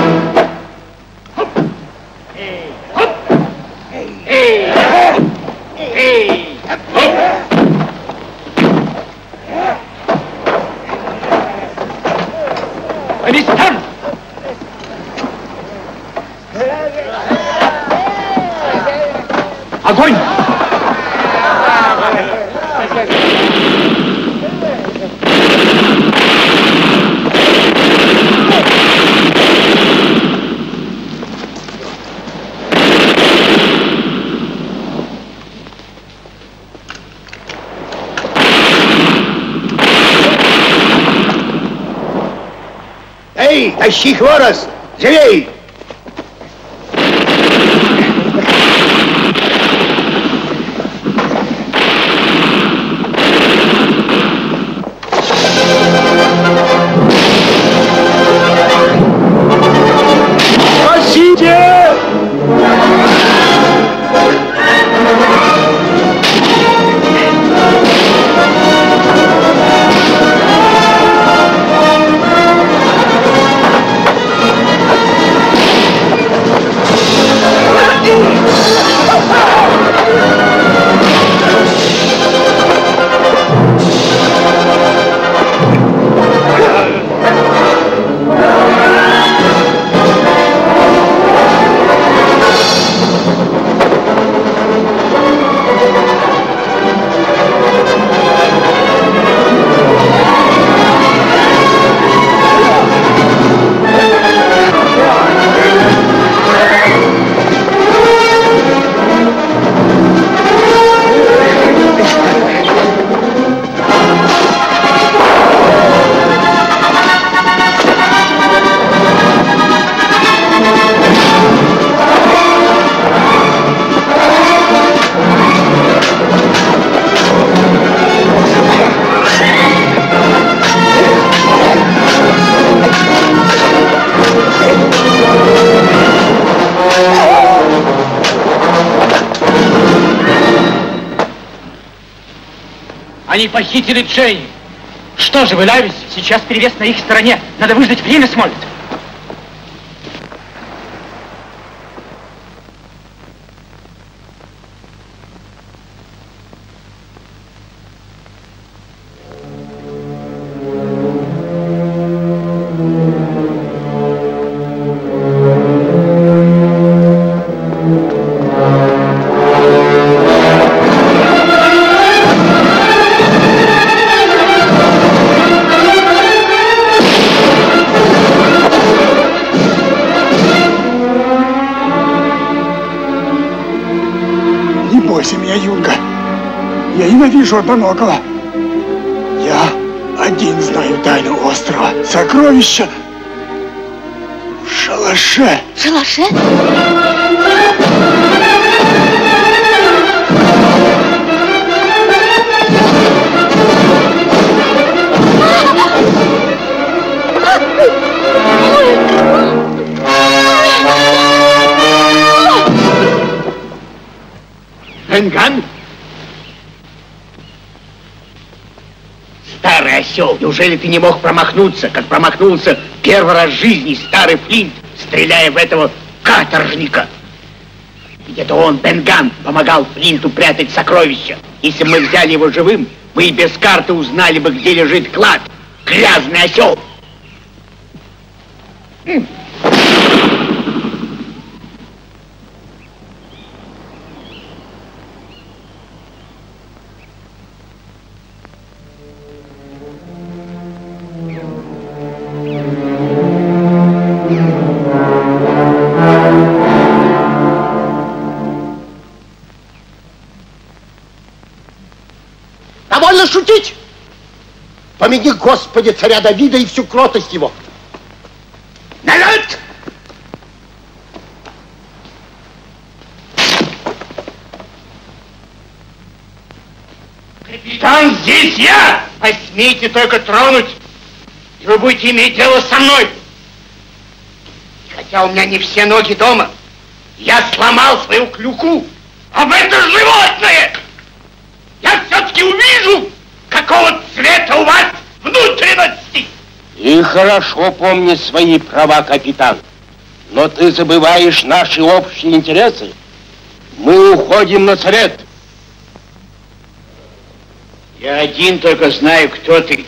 Огонь! Эй, тащи хворост! Живей! Они похитили Джейни. Что же вы нравитесь? Сейчас перевес на их стороне. Надо выждать время, Смолет. Вижу одноногого. Я один знаю тайну острова. Сокровища в шалаше. В шалаше? Энган? осел, неужели ты не мог промахнуться, как промахнулся первый раз в жизни старый Флинт, стреляя в этого каторжника? Ведь это он, Бенган, помогал Флинту прятать сокровища. Если бы мы взяли его живым, мы и без карты узнали бы, где лежит клад. Грязный осел! Довольно шутить! Помяни, Господи, царя Давида и всю кротость его. Налет! Капитан, здесь я! Посмейте только тронуть, и вы будете иметь дело со мной. Хотя у меня не все ноги дома, я сломал свою клюку. Об это животное! Я все-таки увижу, какого цвета у вас внутренности. И хорошо помни свои права, капитан. Но ты забываешь наши общие интересы. Мы уходим на совет. Я один только знаю, кто ты.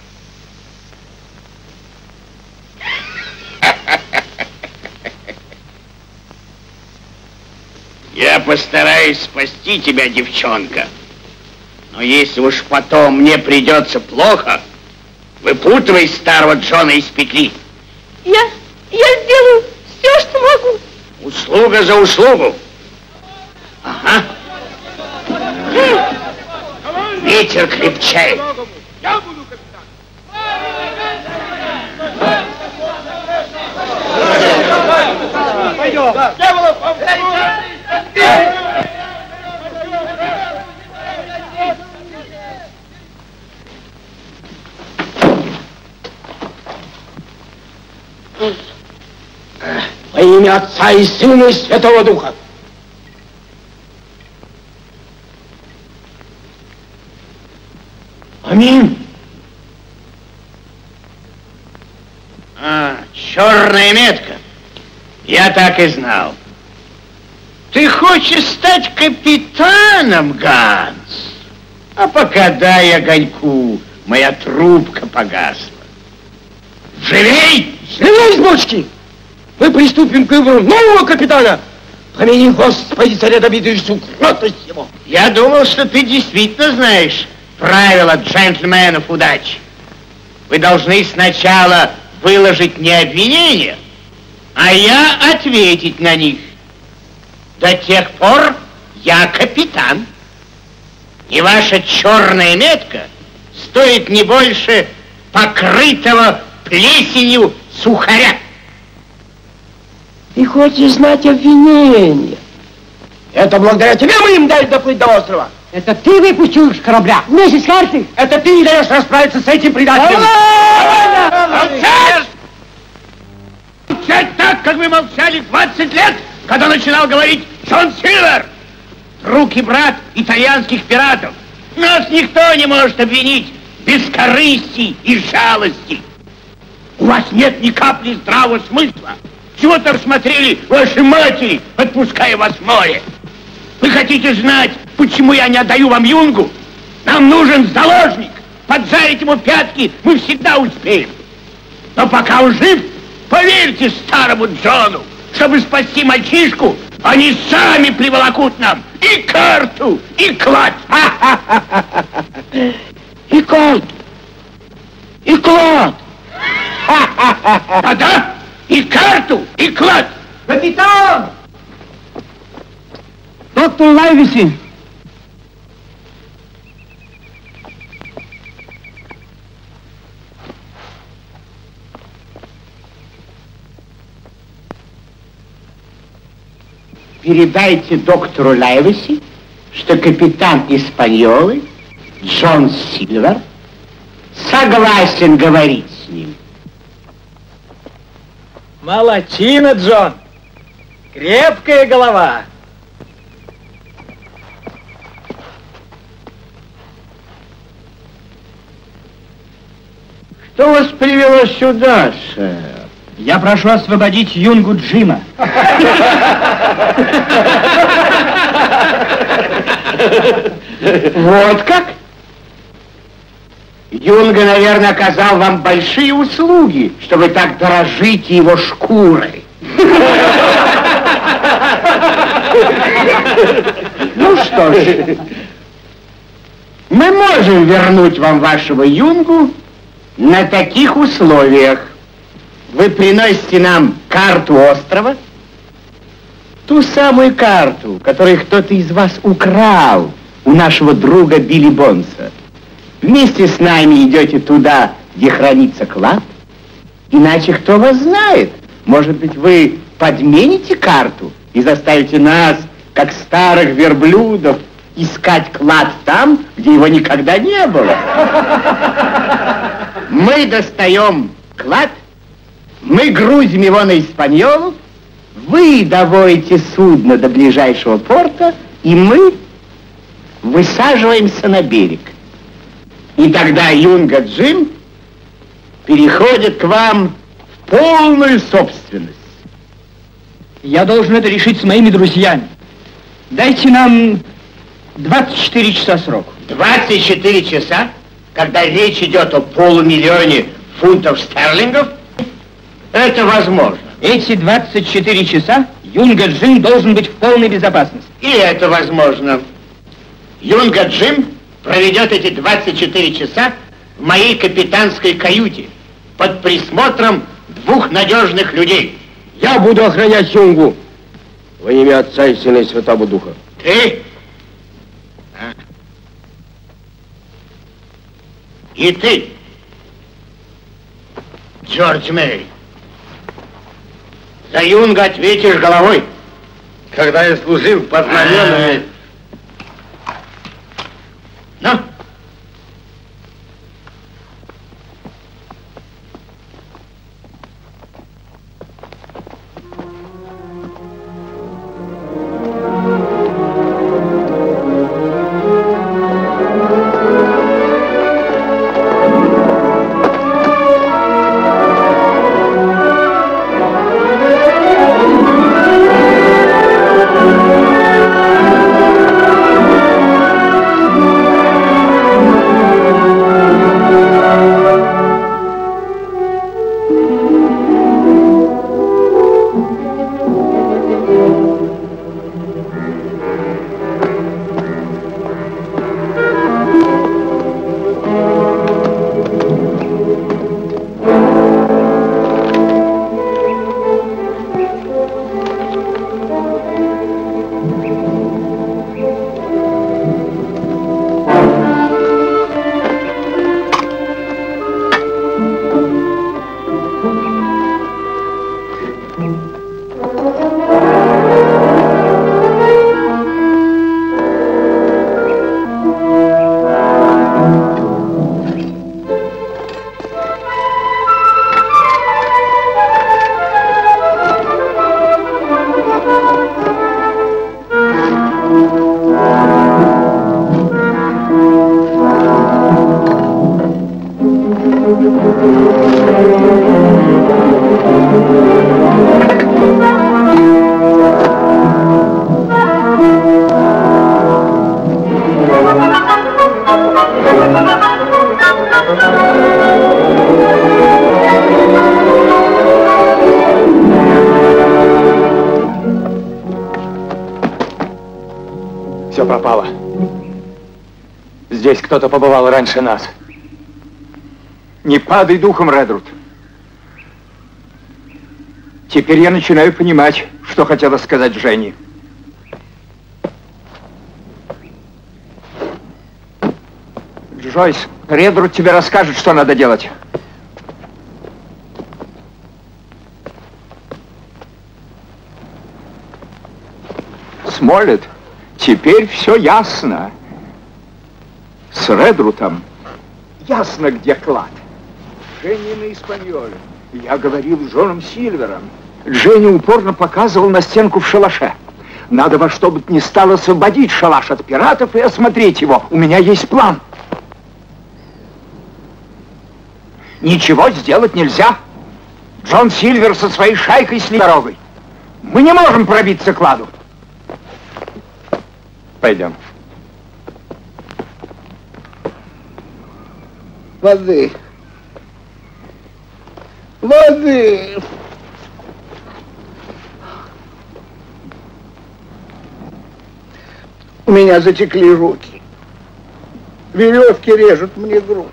Я постараюсь спасти тебя, девчонка. Но если уж потом мне придется плохо, выпутывай старого Джона из петли. Я сделаю все, что могу. Услуга за услугу. Ага. Ветер крепчает. Я буду капитан. Пойдем. Во имя Отца и Сына и Святого Духа. Аминь. Черная метка. Я так и знал. Ты хочешь стать капитаном, Ганс? А пока дай огоньку, моя трубка погасла. Живей! Живей из бочки! Мы приступим к выбору нового капитана. Помяни, Господи, царя Давида и всю кротость его. Я думал, что ты действительно знаешь правила джентльменов удачи. Вы должны сначала выложить не обвинения, а я ответить на них. До тех пор я капитан. И ваша черная метка стоит не больше покрытого плесенью сухаря. Ты хочешь знать обвинения? Это благодаря тебе мы им дали доплыть до острова. Это ты выпустил их с корабля вместе с картой. Это ты не даешь расправиться с этим предателем. Молчать! Молчать так, как вы молчали 20 лет, когда начинал говорить Джон Сильвер, друг и брат итальянских пиратов. Нас никто не может обвинить без корысти и жалости. У вас нет ни капли здравого смысла. Чего-то рассмотрели ваши матери, отпуская вас в море. Вы хотите знать, почему я не отдаю вам юнгу? Нам нужен заложник. Поджарить ему пятки мы всегда успеем. Но пока он жив, поверьте старому Джону, чтобы спасти мальчишку, они сами приволокут нам и карту, и клад. И клад. И клад. Да-да, и карту, и клад. Капитан! Доктор Лайвиси. Передайте доктору Лайвиси, что капитан Испаньолы Джон Сильвер согласен говорить с ним. Молодчина, Джон. Крепкая голова. Что вас привело сюда, сэр? Я прошу освободить юнгу Джима. Вот как? Юнга, наверное, оказал вам большие услуги, что вы так дорожите его шкурой. Ну что ж, мы можем вернуть вам вашего юнгу на таких условиях. Вы приносите нам карту острова, ту самую карту, которую кто-то из вас украл у нашего друга Билли Бонса. Вместе с нами идете туда, где хранится клад, иначе кто вас знает? Может быть, вы подмените карту и заставите нас, как старых верблюдов, искать клад там, где его никогда не было. Мы достаем клад, мы грузим его на Испаньолу, вы доводите судно до ближайшего порта, и мы высаживаемся на берег. И тогда юнга Джим переходит к вам в полную собственность. Я должен это решить с моими друзьями. Дайте нам 24 часа сроку. 24 часа? Когда речь идет о полумиллионе фунтов стерлингов? Это возможно. Эти 24 часа юнга Джим должен быть в полной безопасности. И это возможно. Юнга Джим проведет эти 24 часа в моей капитанской каюте под присмотром 2 надежных людей. Я буду охранять юнгу во имя Отца и Сына и Святого Духа. Ты? И ты, Джордж Мэри. За юнга ответишь головой. Когда я служил под знаменами... Ну? Все пропало. Здесь кто-то побывал раньше нас. Не падай духом, Редруд. Теперь я начинаю понимать, что хотела сказать Женни. Джойс, Редруд тебе расскажет, что надо делать. Смоллет, теперь все ясно. С Редрутом ясно, где клад. Дженни на Испаньоле. Я говорил с Джоном Сильвером. Дженни упорно показывал на стенку в шалаше. Надо во что бы то ни стало освободить шалаш от пиратов и осмотреть его. У меня есть план. ничего сделать нельзя. Джон Сильвер со своей шайкой шли дорогой. Мы не можем пробиться к кладу. Пойдем. Воды. Воды. У меня затекли руки. Веревки режут мне грудь.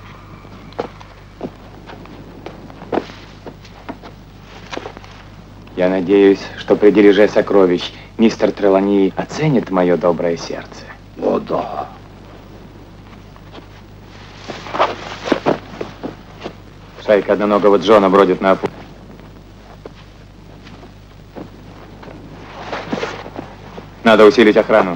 Я надеюсь, что при дележе сокровищ мистер Трелани оценит мое доброе сердце. О, да. Шайка одноногого Джона бродит на опушке. Надо усилить охрану.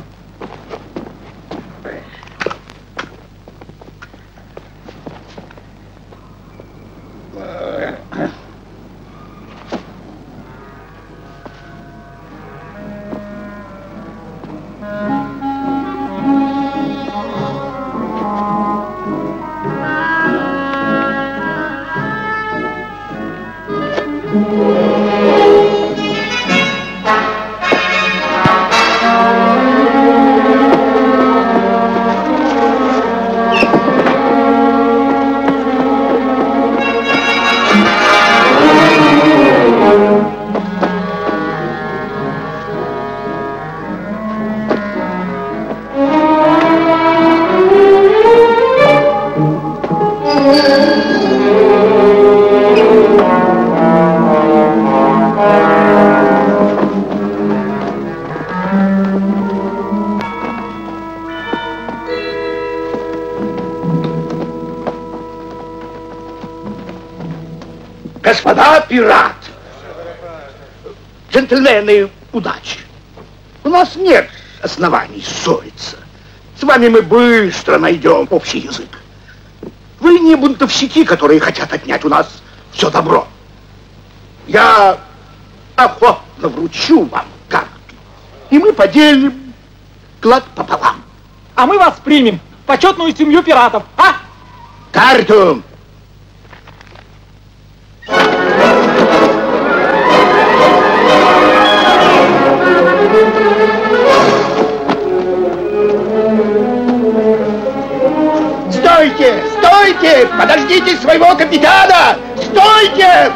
Господа пираты, джентльмены, удачи. У нас нет оснований ссориться. С вами мы быстро найдем общий язык. Вы не бунтовщики, которые хотят отнять у нас все добро. Я охотно вручу вам карту, и мы поделим клад пополам. А мы вас примем, почетную семью пиратов, а? Карту! Стойте! Стойте! Подождите своего капитана! Стойте!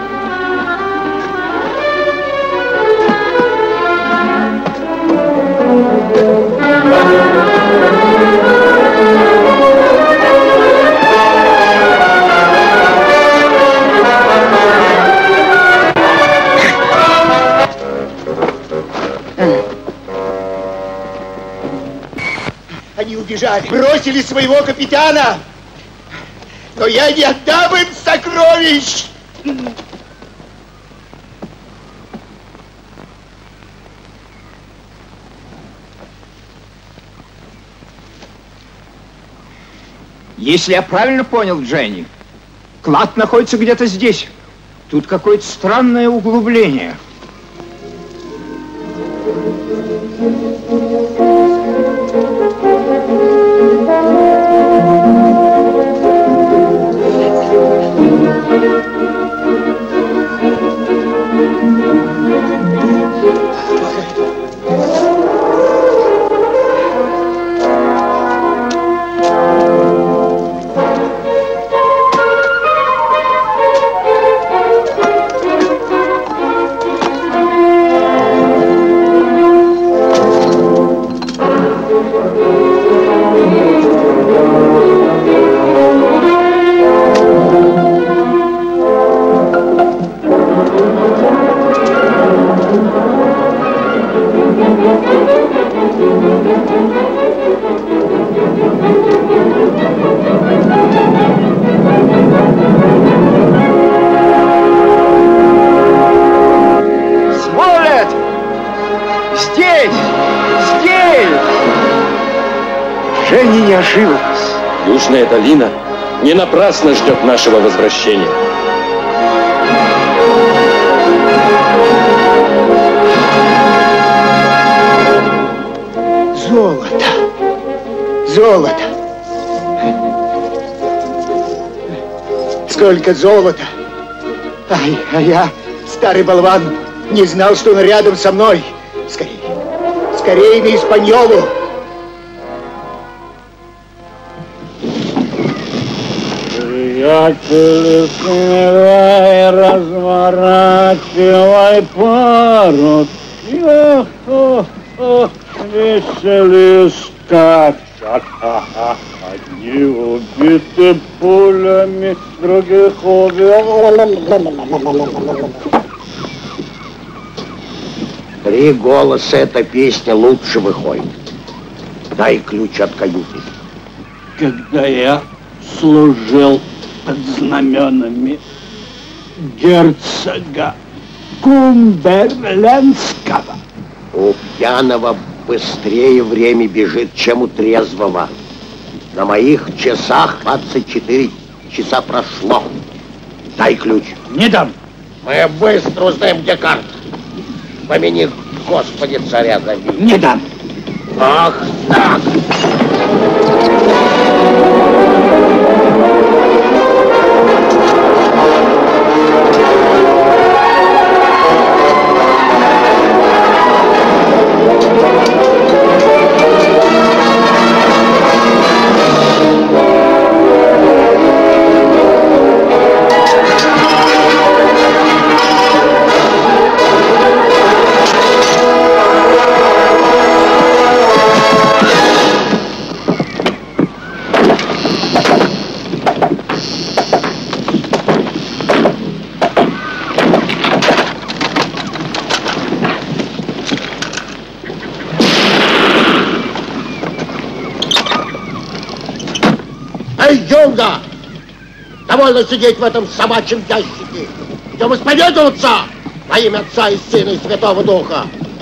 Они убежали, бросили своего капитана, но я не отдам им сокровищ. Если я правильно понял, Дженни, клад находится где-то здесь. Тут какое-то странное углубление. Женя не ошиблась. Южная долина не напрасно ждет нашего возвращения. Золото. Золото. сколько золота. Ай, а я, старый болван, не знал, что он рядом со мной. Скорей, скорей на Испаньолу. Приятель, смирай, разворачивай парус. Весели скачут. Одни убиты пулями, других Три голоса эта песня лучше выходит. Дай ключ от каюты. Когда я служил под знаменами герцога Кумберлендского. У пьяного быстрее время бежит, чем у трезвого. На моих часах 24 часа прошло. Дай ключ. Не дам. Мы быстро узнаем, где карта. Помяни, Господи, царя Давида. Не дам. Ах, так. Юнга! Довольно сидеть в этом собачьем ящике. Идем исповедоваться во имя Отца и Сына и Святого Духа.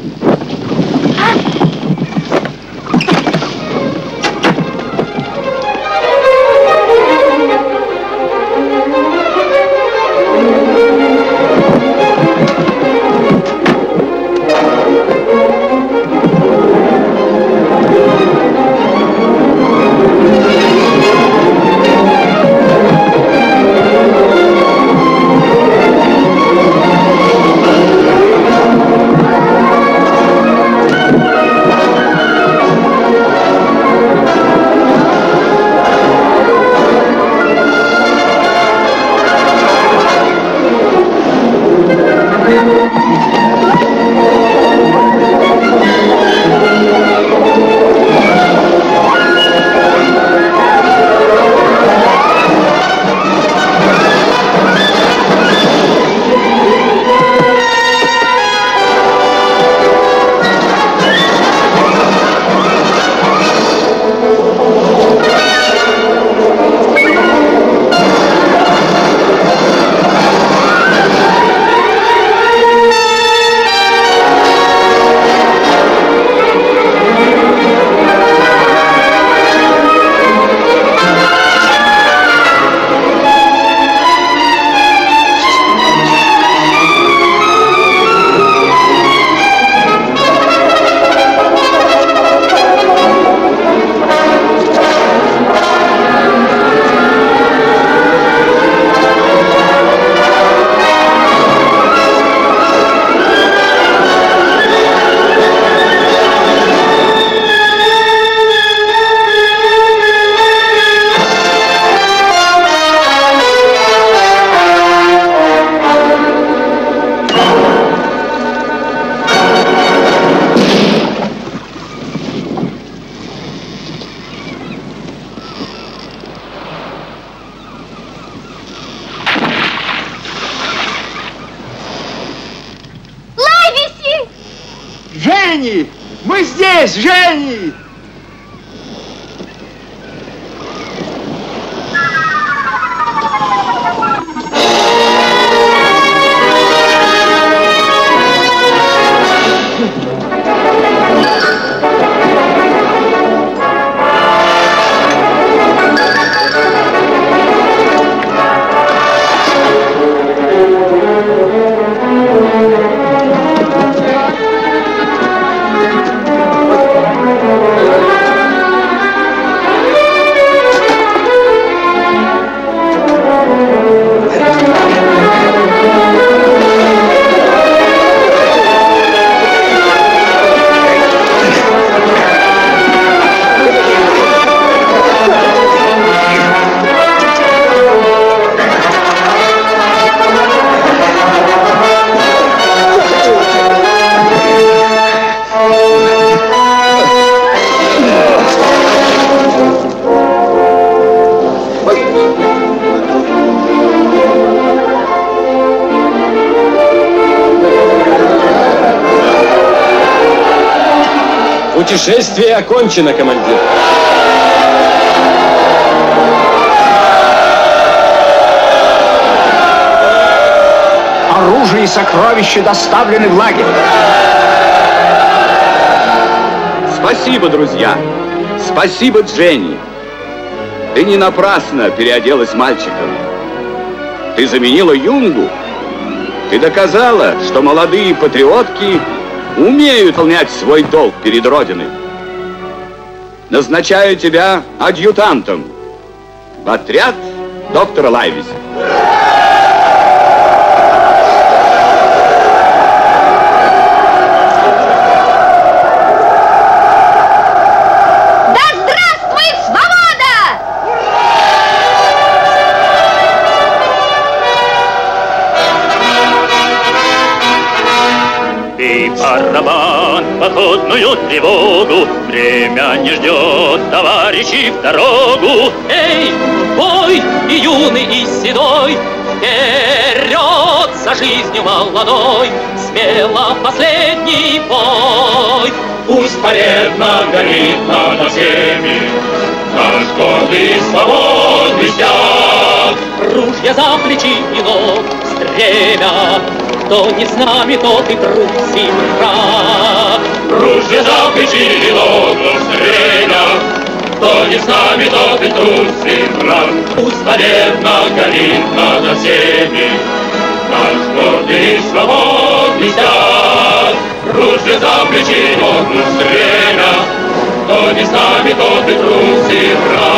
Жени! Мы здесь, Жени! Путешествие окончено, командир. Оружие и сокровища доставлены в лагерь. Спасибо, друзья. Спасибо, Дженни. Ты не напрасно переоделась мальчиком. Ты заменила Юнгу. Ты доказала, что молодые патриотки умеют выполнять свой долг перед Родиной. Назначаю тебя адъютантом в отряд доктора Лайвиса. Барабан, походную тревогу, время не ждет товарищей в дорогу. Эй, бой, и юный, и седой, вперед за жизнью молодой, смело в последний бой. Пусть победно горит над всеми наш гордый свободный стяг. Ружья за плечи и ног стремя, кто не с нами, тот и трус и враг. Ружья за плечи и ног стремя, кто не с нами, тот и трус и враг. Пусть победно горит над всеми наш гордый свободный стяг. Ружья за плечи и ног стремя, кто не с нами, тот и трус и враг.